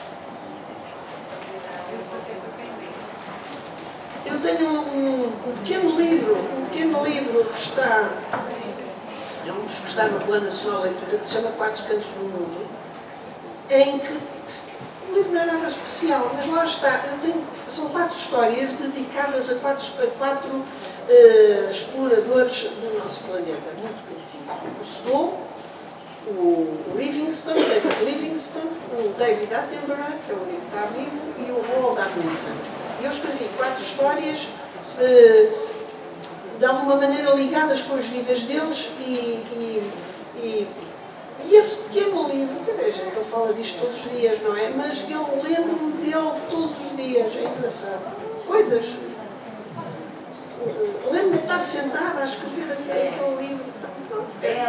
Eu tenho um, um pequeno livro, um pequeno livro que está, é um dos que está no Plano Nacional de Leitura, que se chama Quatro Cantos do Mundo, em que o livro não é nada especial, mas lá está, eu tenho, são quatro histórias dedicadas a quatro, a quatro uh, exploradores do nosso planeta, muito conhecidos. O Snow, o Livingstone, David Livingstone, o David Attenborough, que é o único que está vivo, e o Roald Amundsen. Eu escrevi quatro histórias, eh, de alguma maneira ligadas com as vidas deles e, e, e, e esse pequeno livro, que a gente não fala disto todos os dias, não é? Mas eu lembro-me dele todos os dias, é engraçado. Coisas. Lembro-me de estar sentada a escrever aquele livro. É,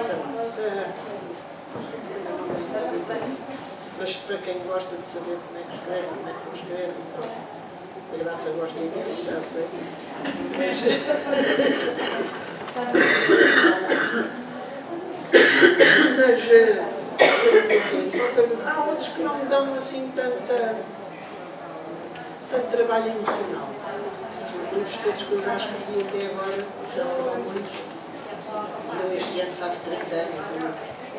mas para quem gosta de saber como é que escreve, como é que não escreve, então... A Graça gosta imenso, já sei. Mas, mas assim, são coisas. Há outros que não me dão assim tanta, tanto trabalho emocional. Os livros todos que eu já escrevi até agora, já foram muitos. Eu este ano faço trinta anos.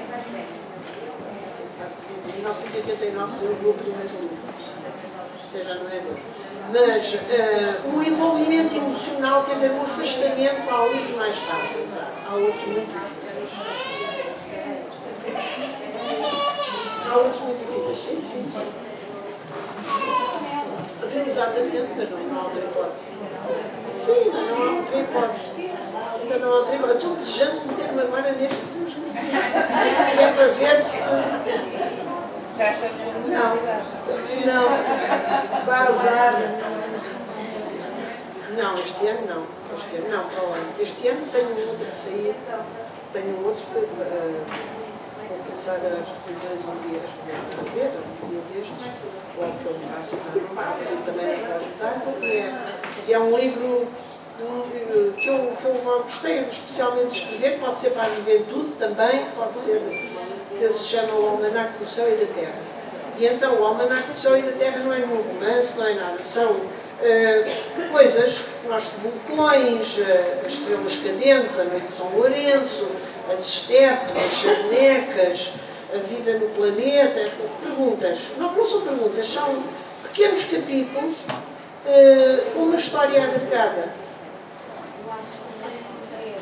Em mil novecentos e oitenta e nove eu vou o primeiro livro. Até já não é dois. Mas uh, o envolvimento emocional, quer dizer, o afastamento, há livros mais fáceis, há, há outros muito difíceis. Há outros muito difíceis, sim, sim, sim. Exatamente, mas não, não há outra hipótese. Sim, ainda não há outra hipótese. Ainda não há outra hipótese. Estou desejando de meter-me agora neste que temos que ver. É para ver se... Não, não, dá azar. Não, este ano não. Este ano não, para o ano. Este ano tenho um outro a sair, tenho um outro para uh, vou começar as revisões um dia a ver, um dia destes, ou que eu me faço assim também para ajudar, porque é, é um livro um, que, eu, que eu gostei especialmente de escrever, pode ser para a juventude também, pode ser, que se chama O Almanaque do Céu e da Terra. E então o Almanaque do Céu e da Terra não é nenhum romance, não é nada, são uh, coisas, nós vulcões, uh, as estrelas cadentes, a noite de São Lourenço, as estepes, as charnecas, a vida no planeta, perguntas, não, não são perguntas, são pequenos capítulos uh, com uma história agregada. Eu acho que é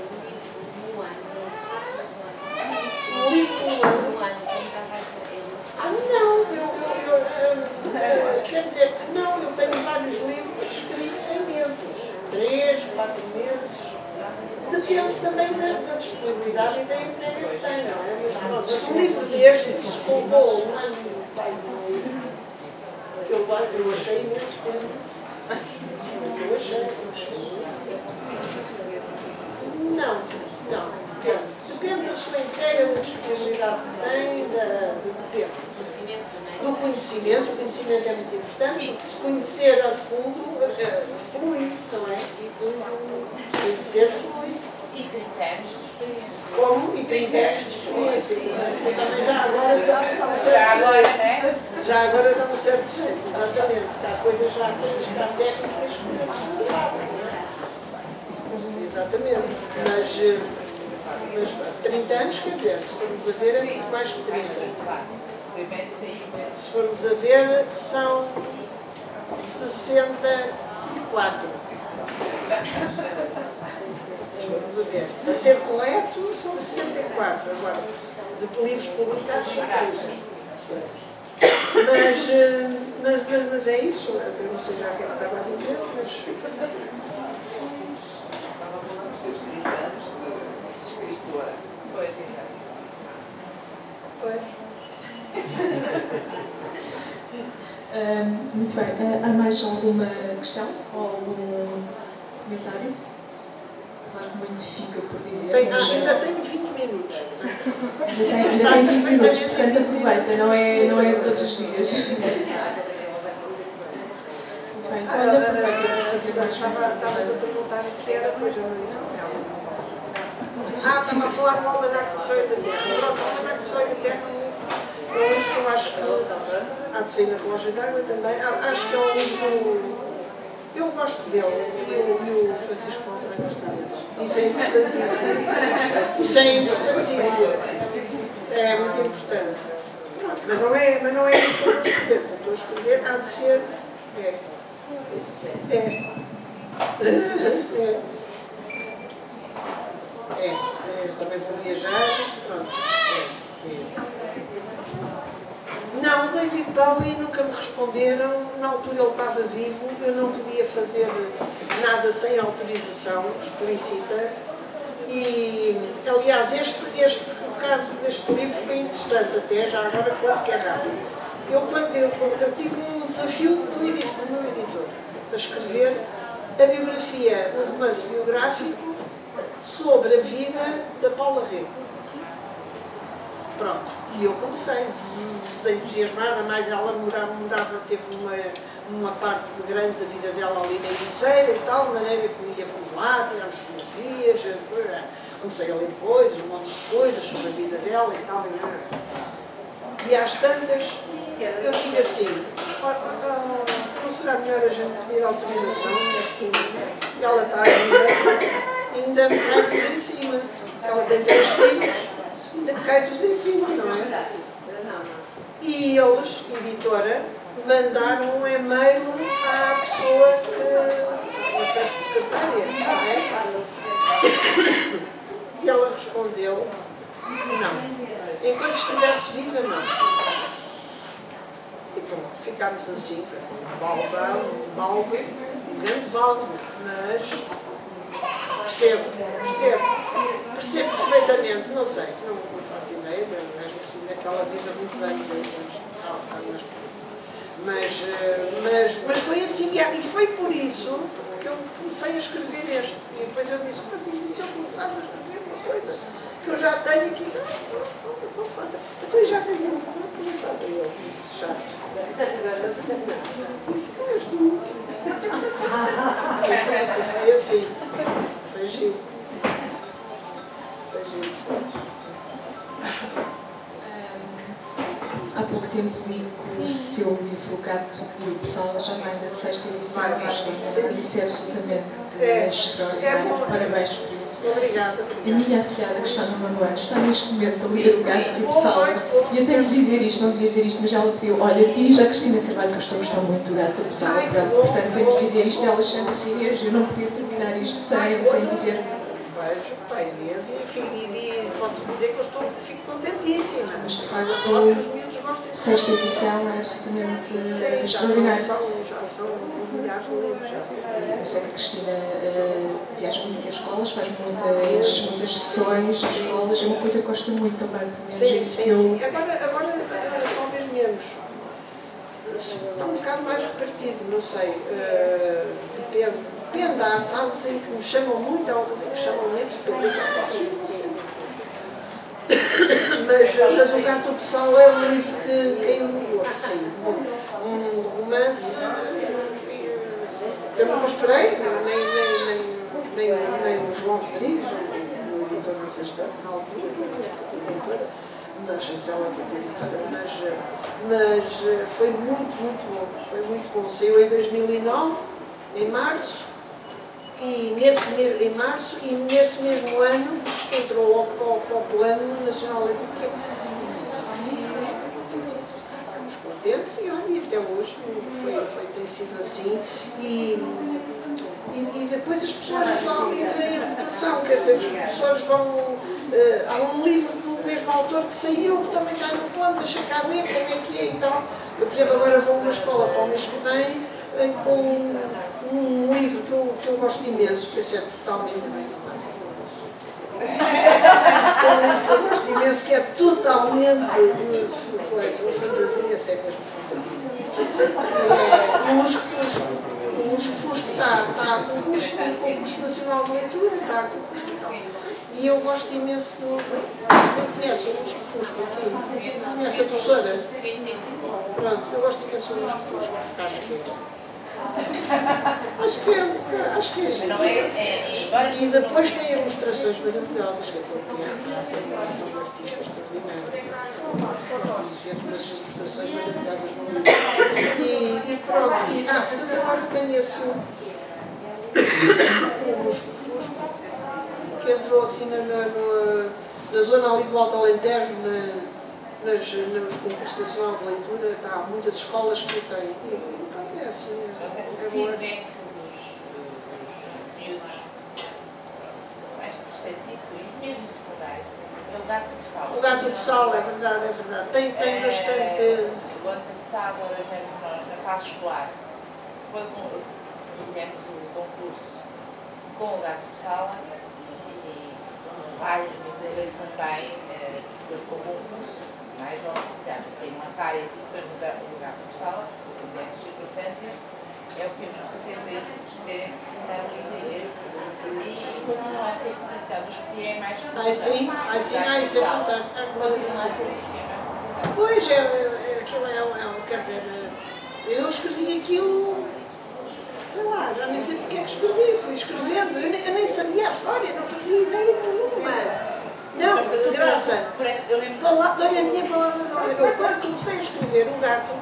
Um livro do ano. Ah, não, eu, eu, eu, eu, quer dizer, não, eu tenho vários livros escritos em meses, três, quatro meses, depende também da, da disponibilidade e da entrega que tem, não é? Mas, mas um livro destes, com um ano, eu, eu achei imenso tempo. Eu achei, eu achei imenso. Não, não, depende. Depende da sua entrega, da disponibilidade que tem, da, do tempo. Do conhecimento, o conhecimento é muito importante, porque se conhecer a fundo, é, flui, não é? Se conhecer, flui. E critérios. Como? E critérios. Eu também já agora dá um certo Já agora, jeito. né? Já agora dá um certo jeito, exatamente. Há coisas já que há técnicas que não sabem, não é? Exatamente. Mas, mas trinta anos, quer dizer, se formos a ver, é muito mais que trinta. Se formos a ver, são sessenta e quatro. Se formos a ver. A ser correto, são sessenta e quatro. Agora, de livros publicados. Mas, mas, mas, mas é isso, eu não sei já o que é que estava a dizer, mas... Estava a falar dos seus trinta anos de escritora. Pois. Pois. Uh, muito bem. Uh, há mais alguma questão ou algum comentário? Claro que muito fica por dizer. Tem, mas, ainda tenho vinte minutos. Ainda tem, ainda tem vinte minutos, portanto aproveita, não é, não é todos os dias. Muito bem, Ah, olha, aproveita para fazer mais Estavas a perguntar o que era, pois eu não disse nada. Ah, estava a falar do Almanaque do Sol e da Terra. Pronto, o Almanaque do Sol e da Terra é um livro que eu acho que há de sair na Relógio d'Água também. Acho que é um livro... Eu gosto dele e o, e o Francisco Paulo também gosta dele. Isso é importantíssimo. Isso é importantíssimo. É muito importante. Pronto, mas não é, mas não é isso que eu estou a escrever. O que eu estou a escrever há de ser... É. É. É. É. É. Eu também vou viajar. Pronto. É. É. Não, o David Bowie nunca me responderam. Na altura ele estava vivo. Eu não podia fazer nada sem autorização explícita. E, aliás, este, este, o caso deste livro foi interessante até, já agora claro que é rápido. Eu, quando eu, eu tive um desafio do editor, do meu editor, para escrever a biografia, um romance biográfico sobre a vida da Paula Rego. Pronto. E eu comecei entusiasmada, mas ela morava, morava teve uma, uma parte grande da vida dela ali na Ericeira e tal, de maneira que ia, fomos lá, tiramos fotografias, comecei a ler coisas, um monte de coisas sobre a vida dela e tal. E, e às tantas, eu digo assim, não será melhor a gente pedir autorização? E ela está ainda, ainda me cai tudo em cima. Ela tem três filhos, ainda me cai tudo em cima, não é? E eles, editora, mandaram um e-mail à pessoa que, uma espécie de secretária, não é? E ela respondeu, não. Enquanto estivesse viva, não. E pronto, ficámos assim, um balde, um balde, um grande balde, mas percebo, percebo, percebo perfeitamente, não sei, não, não faço ideia, mas preciso é que ela viva muitos anos, mas, mas, mas foi assim, e foi por isso que eu comecei a escrever este, e depois eu disse, assim, se eu começasse a escrever uma coisa que eu já tenho aqui, estou fada, então já tenho uma coisa, eu já. Isso que és tu. Foi assim. Foi giro. Foi giro. Há pouco tempo li que o seu livro, O Gato de Pessoa, já vai na sexta edição. Isso é absolutamente é, extraordinário. É Parabéns por isso. Obrigada. A minha afilhada, que está no nono ano, está neste momento a ler O Gato de Pessoa. E eu tenho de dizer isto, não devia dizer isto, mas ela pediu: olha, diz à Cristina Carvalho que eu estou a gostar muito do Gato de Pessoa. Portanto, tenho de dizer isto, ela chama-se Inês. Eu não podia terminar isto sem, sem dizer. Beijo para a Inês e, e posso dizer que eu estou, fico contentíssima. Mas de facto, facto, sexta edição é absolutamente Sim, extraordinária. Já são, já são uns milhares de livros. Já. Eu sei que a Cristina uh, viaja muito às escolas, faz muitas, muitas sessões às escolas, é uma coisa que gosta muito também. Pelo menos sim, é isso sim, que eu... sim. Agora, agora talvez menos. Está um bocado mais repartido, não sei. Uh, depende. Depende, há fases em que me chamam muito, há outras em que me chamam menos, depende da fase, não sei. Mas, mas O Gato do Pessoal é um livro que caiu no gosto, sim. Um romance que eu não esperei, nem, nem, nem, nem, nem o João Rodrigues, o editor da Sexta, na altura, na chancela da editora, mas, mas foi muito, muito bom, foi muito bom. Saiu em dois mil e nove, em março. E nesse, em março, e nesse mesmo ano entrou para o Plano Nacional Eleitor. Ficamos contentes e, olha, até hoje foi, foi, tem sido assim. E, e, e depois as pessoas vão entrar em votação, quer dizer, os professores vão. Uh, há um livro do mesmo autor que saiu, que também está no plano, deixa cá ver como é que é e tal. Eu, por exemplo, agora vou a uma escola para o mês que vem com um livro que eu, que eu gosto imenso, que esse é totalmente bem. Um livro que eu gosto imenso, que é totalmente coisa, uma fantasia, essa é mesmo fantasia. É, o Lusco-Fusco está, está a concurso, o concurso nacional de leitura, está a concurso e tal. E eu gosto imenso do... Eu conheço o Lusco-Fusco aqui, conhece a professora? Pronto, eu gosto imenso do Lusco-Fusco, acho que é. Acho que é, acho que é giro. E depois tem ilustrações maravilhosas, que aquele tem um artista extraordinário. As ilustrações maravilhosas no livro. E, e pronto, e, ah, portanto agora tenho esse o Lusco-Fusco, que entrou assim na, na, na zona ali do Alto Alentejo, na, nas, nos concursos nacional de leitura, tá, há muitas escolas que têm. E, pronto, é assim, é, é bom. O feedback dos, dos miúdos mais de terceiro ciclo e mesmo secundário é o gato do sal. O gato do sal, é verdade, é verdade. Tem, tem bastante. É, o ano passado, na fase escolar, foi com, fizemos o concurso com o gato do sal e vários miúdos também, depois com o concurso, mais uma universidade. Tem uma área de no gato do sal, nessas circunstâncias, é o que temos que fazer para eles terem que ensinar a ler. E continua a ser complicado, escolher mais complicado. Ai sim, ai sim, ai isso é fantástico. Continua a ser escolher mais complicado. Pois, é, é, aquilo é, é, quer dizer, eu escrevi aquilo, sei lá, já nem sei porque é que escrevi, fui escrevendo, eu nem, eu nem sabia a história, não fazia ideia nenhuma. Não, de graça, eu lembro. Olha a minha palavra de honra, eu quando comecei a escrever o gato,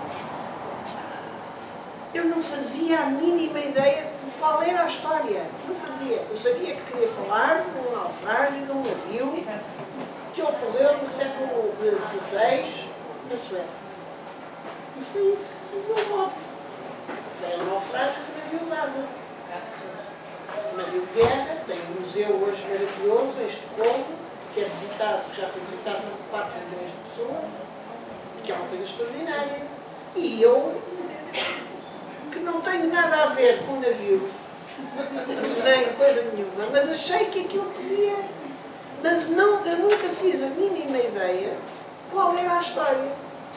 eu não fazia a mínima ideia de qual era a história, não fazia. Eu sabia que queria falar de um naufrágio, de um navio, que ocorreu no século dezesseis, na Suécia. E foi isso, o meu mote. Foi um naufrágio que o navio vaza. Um navio de guerra, tem um museu hoje maravilhoso em Estocolmo, que é visitado, que já foi visitado por quatro milhões de pessoas, que é uma coisa extraordinária. E eu, que não tenho nada a ver com navios, nem coisa nenhuma, mas achei que aquilo podia, mas não, eu nunca fiz a mínima ideia qual era a história.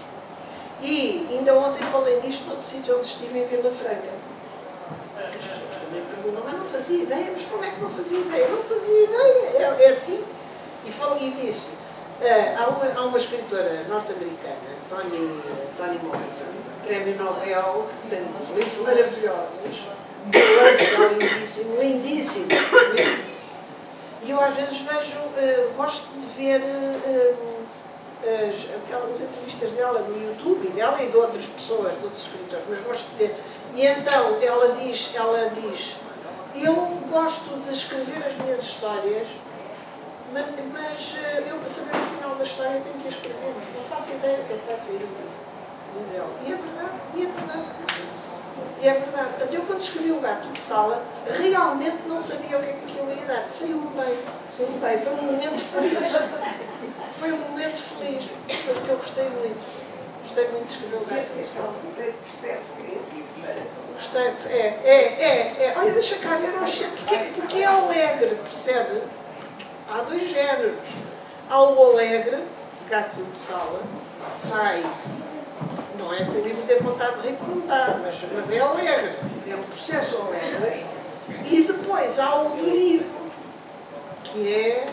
E ainda ontem falei nisto noutro sítio onde estive, em Vila Franca. As pessoas também perguntam, mas não fazia ideia, mas como é que não fazia ideia? Eu não fazia ideia, é, é assim. E, falei, e disse, uh, há, uma, há uma escritora norte-americana, Toni, Toni Morrison, prémio Nobel, que tem livros maravilhosos, um lindíssimo, lindíssimo, lindíssimo. E eu às vezes vejo, uh, gosto de ver uh, as, aquelas entrevistas dela no YouTube, dela e de outras pessoas, de outros escritores, mas gosto de ver. E então ela diz, ela diz, eu gosto de escrever as minhas histórias, mas, mas eu para saber o final da história tenho que escrever, não faço ideia do que é que vai sair, diz ela. E é verdade, e é verdade. E é verdade. Portanto, eu quando escrevi o Gato de Sala, realmente não sabia o que é que aquilo ia dar. Saiu-me bem, saiu-me bem. Foi um momento feliz. Foi um momento feliz, porque eu gostei muito. Gostei muito de escrever o Gato de Sala. Processo criativo, Gostei, é, é, é, é. Olha, deixa cá ver, porque, porque é alegre, percebe? Há dois géneros. Há o alegre, Gato de Sala, que sai, não é que o livro dê vontade de recomendar, mas, mas é alegre, é um processo alegre. E depois há o dorido, que é,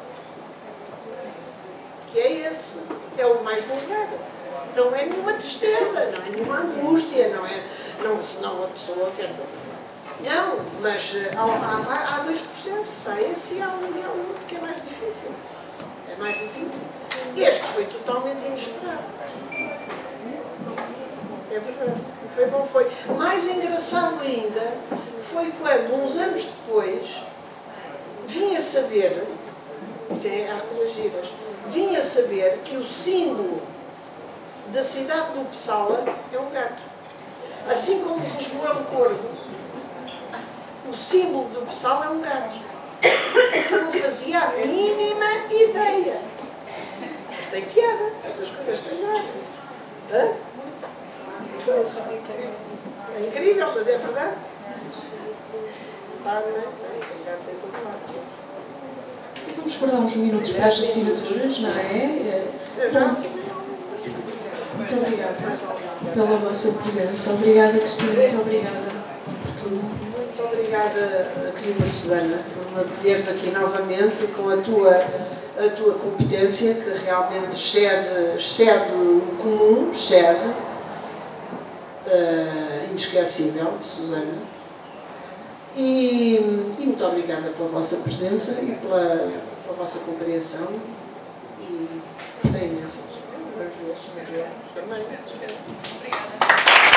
que é esse, é o mais vulgar. Não é nenhuma tristeza, não é nenhuma angústia, não é, não, senão a pessoa quer dizer. Não, mas há, há, há dois processos, há esse e há um, e há um outro que é mais difícil. É mais difícil. Este foi totalmente inesperado. É verdade. Foi bom, foi. Mais engraçado ainda foi quando, uns anos depois, vim a saber, isso é, há coisas giras, vim a saber que o símbolo da cidade do Uppsala é um gato. Assim como Lisboa é um corvo, o símbolo do Uppsala é um gato. Eu não fazia a mínima ideia. tem piada, estas coisas têm graça. Hã? É incrível, mas é verdade. Tá, não é? Tem, tem gatos em todo lado. E vamos guardar uns minutos para as assinaturas, não é? Eu já assinei. Muito obrigada pela vossa presença. Obrigada, Cristina. Muito obrigada por tudo. Muito obrigada, querida Susana, por me teres aqui novamente com a tua, a tua competência, que realmente excede, excede o comum, excede, uh, inesquecível, Susana. E, e muito obrigada pela vossa presença e pela, pela vossa compreensão. E gostei imenso. Vamos ver, vamos ver. Também. Obrigada.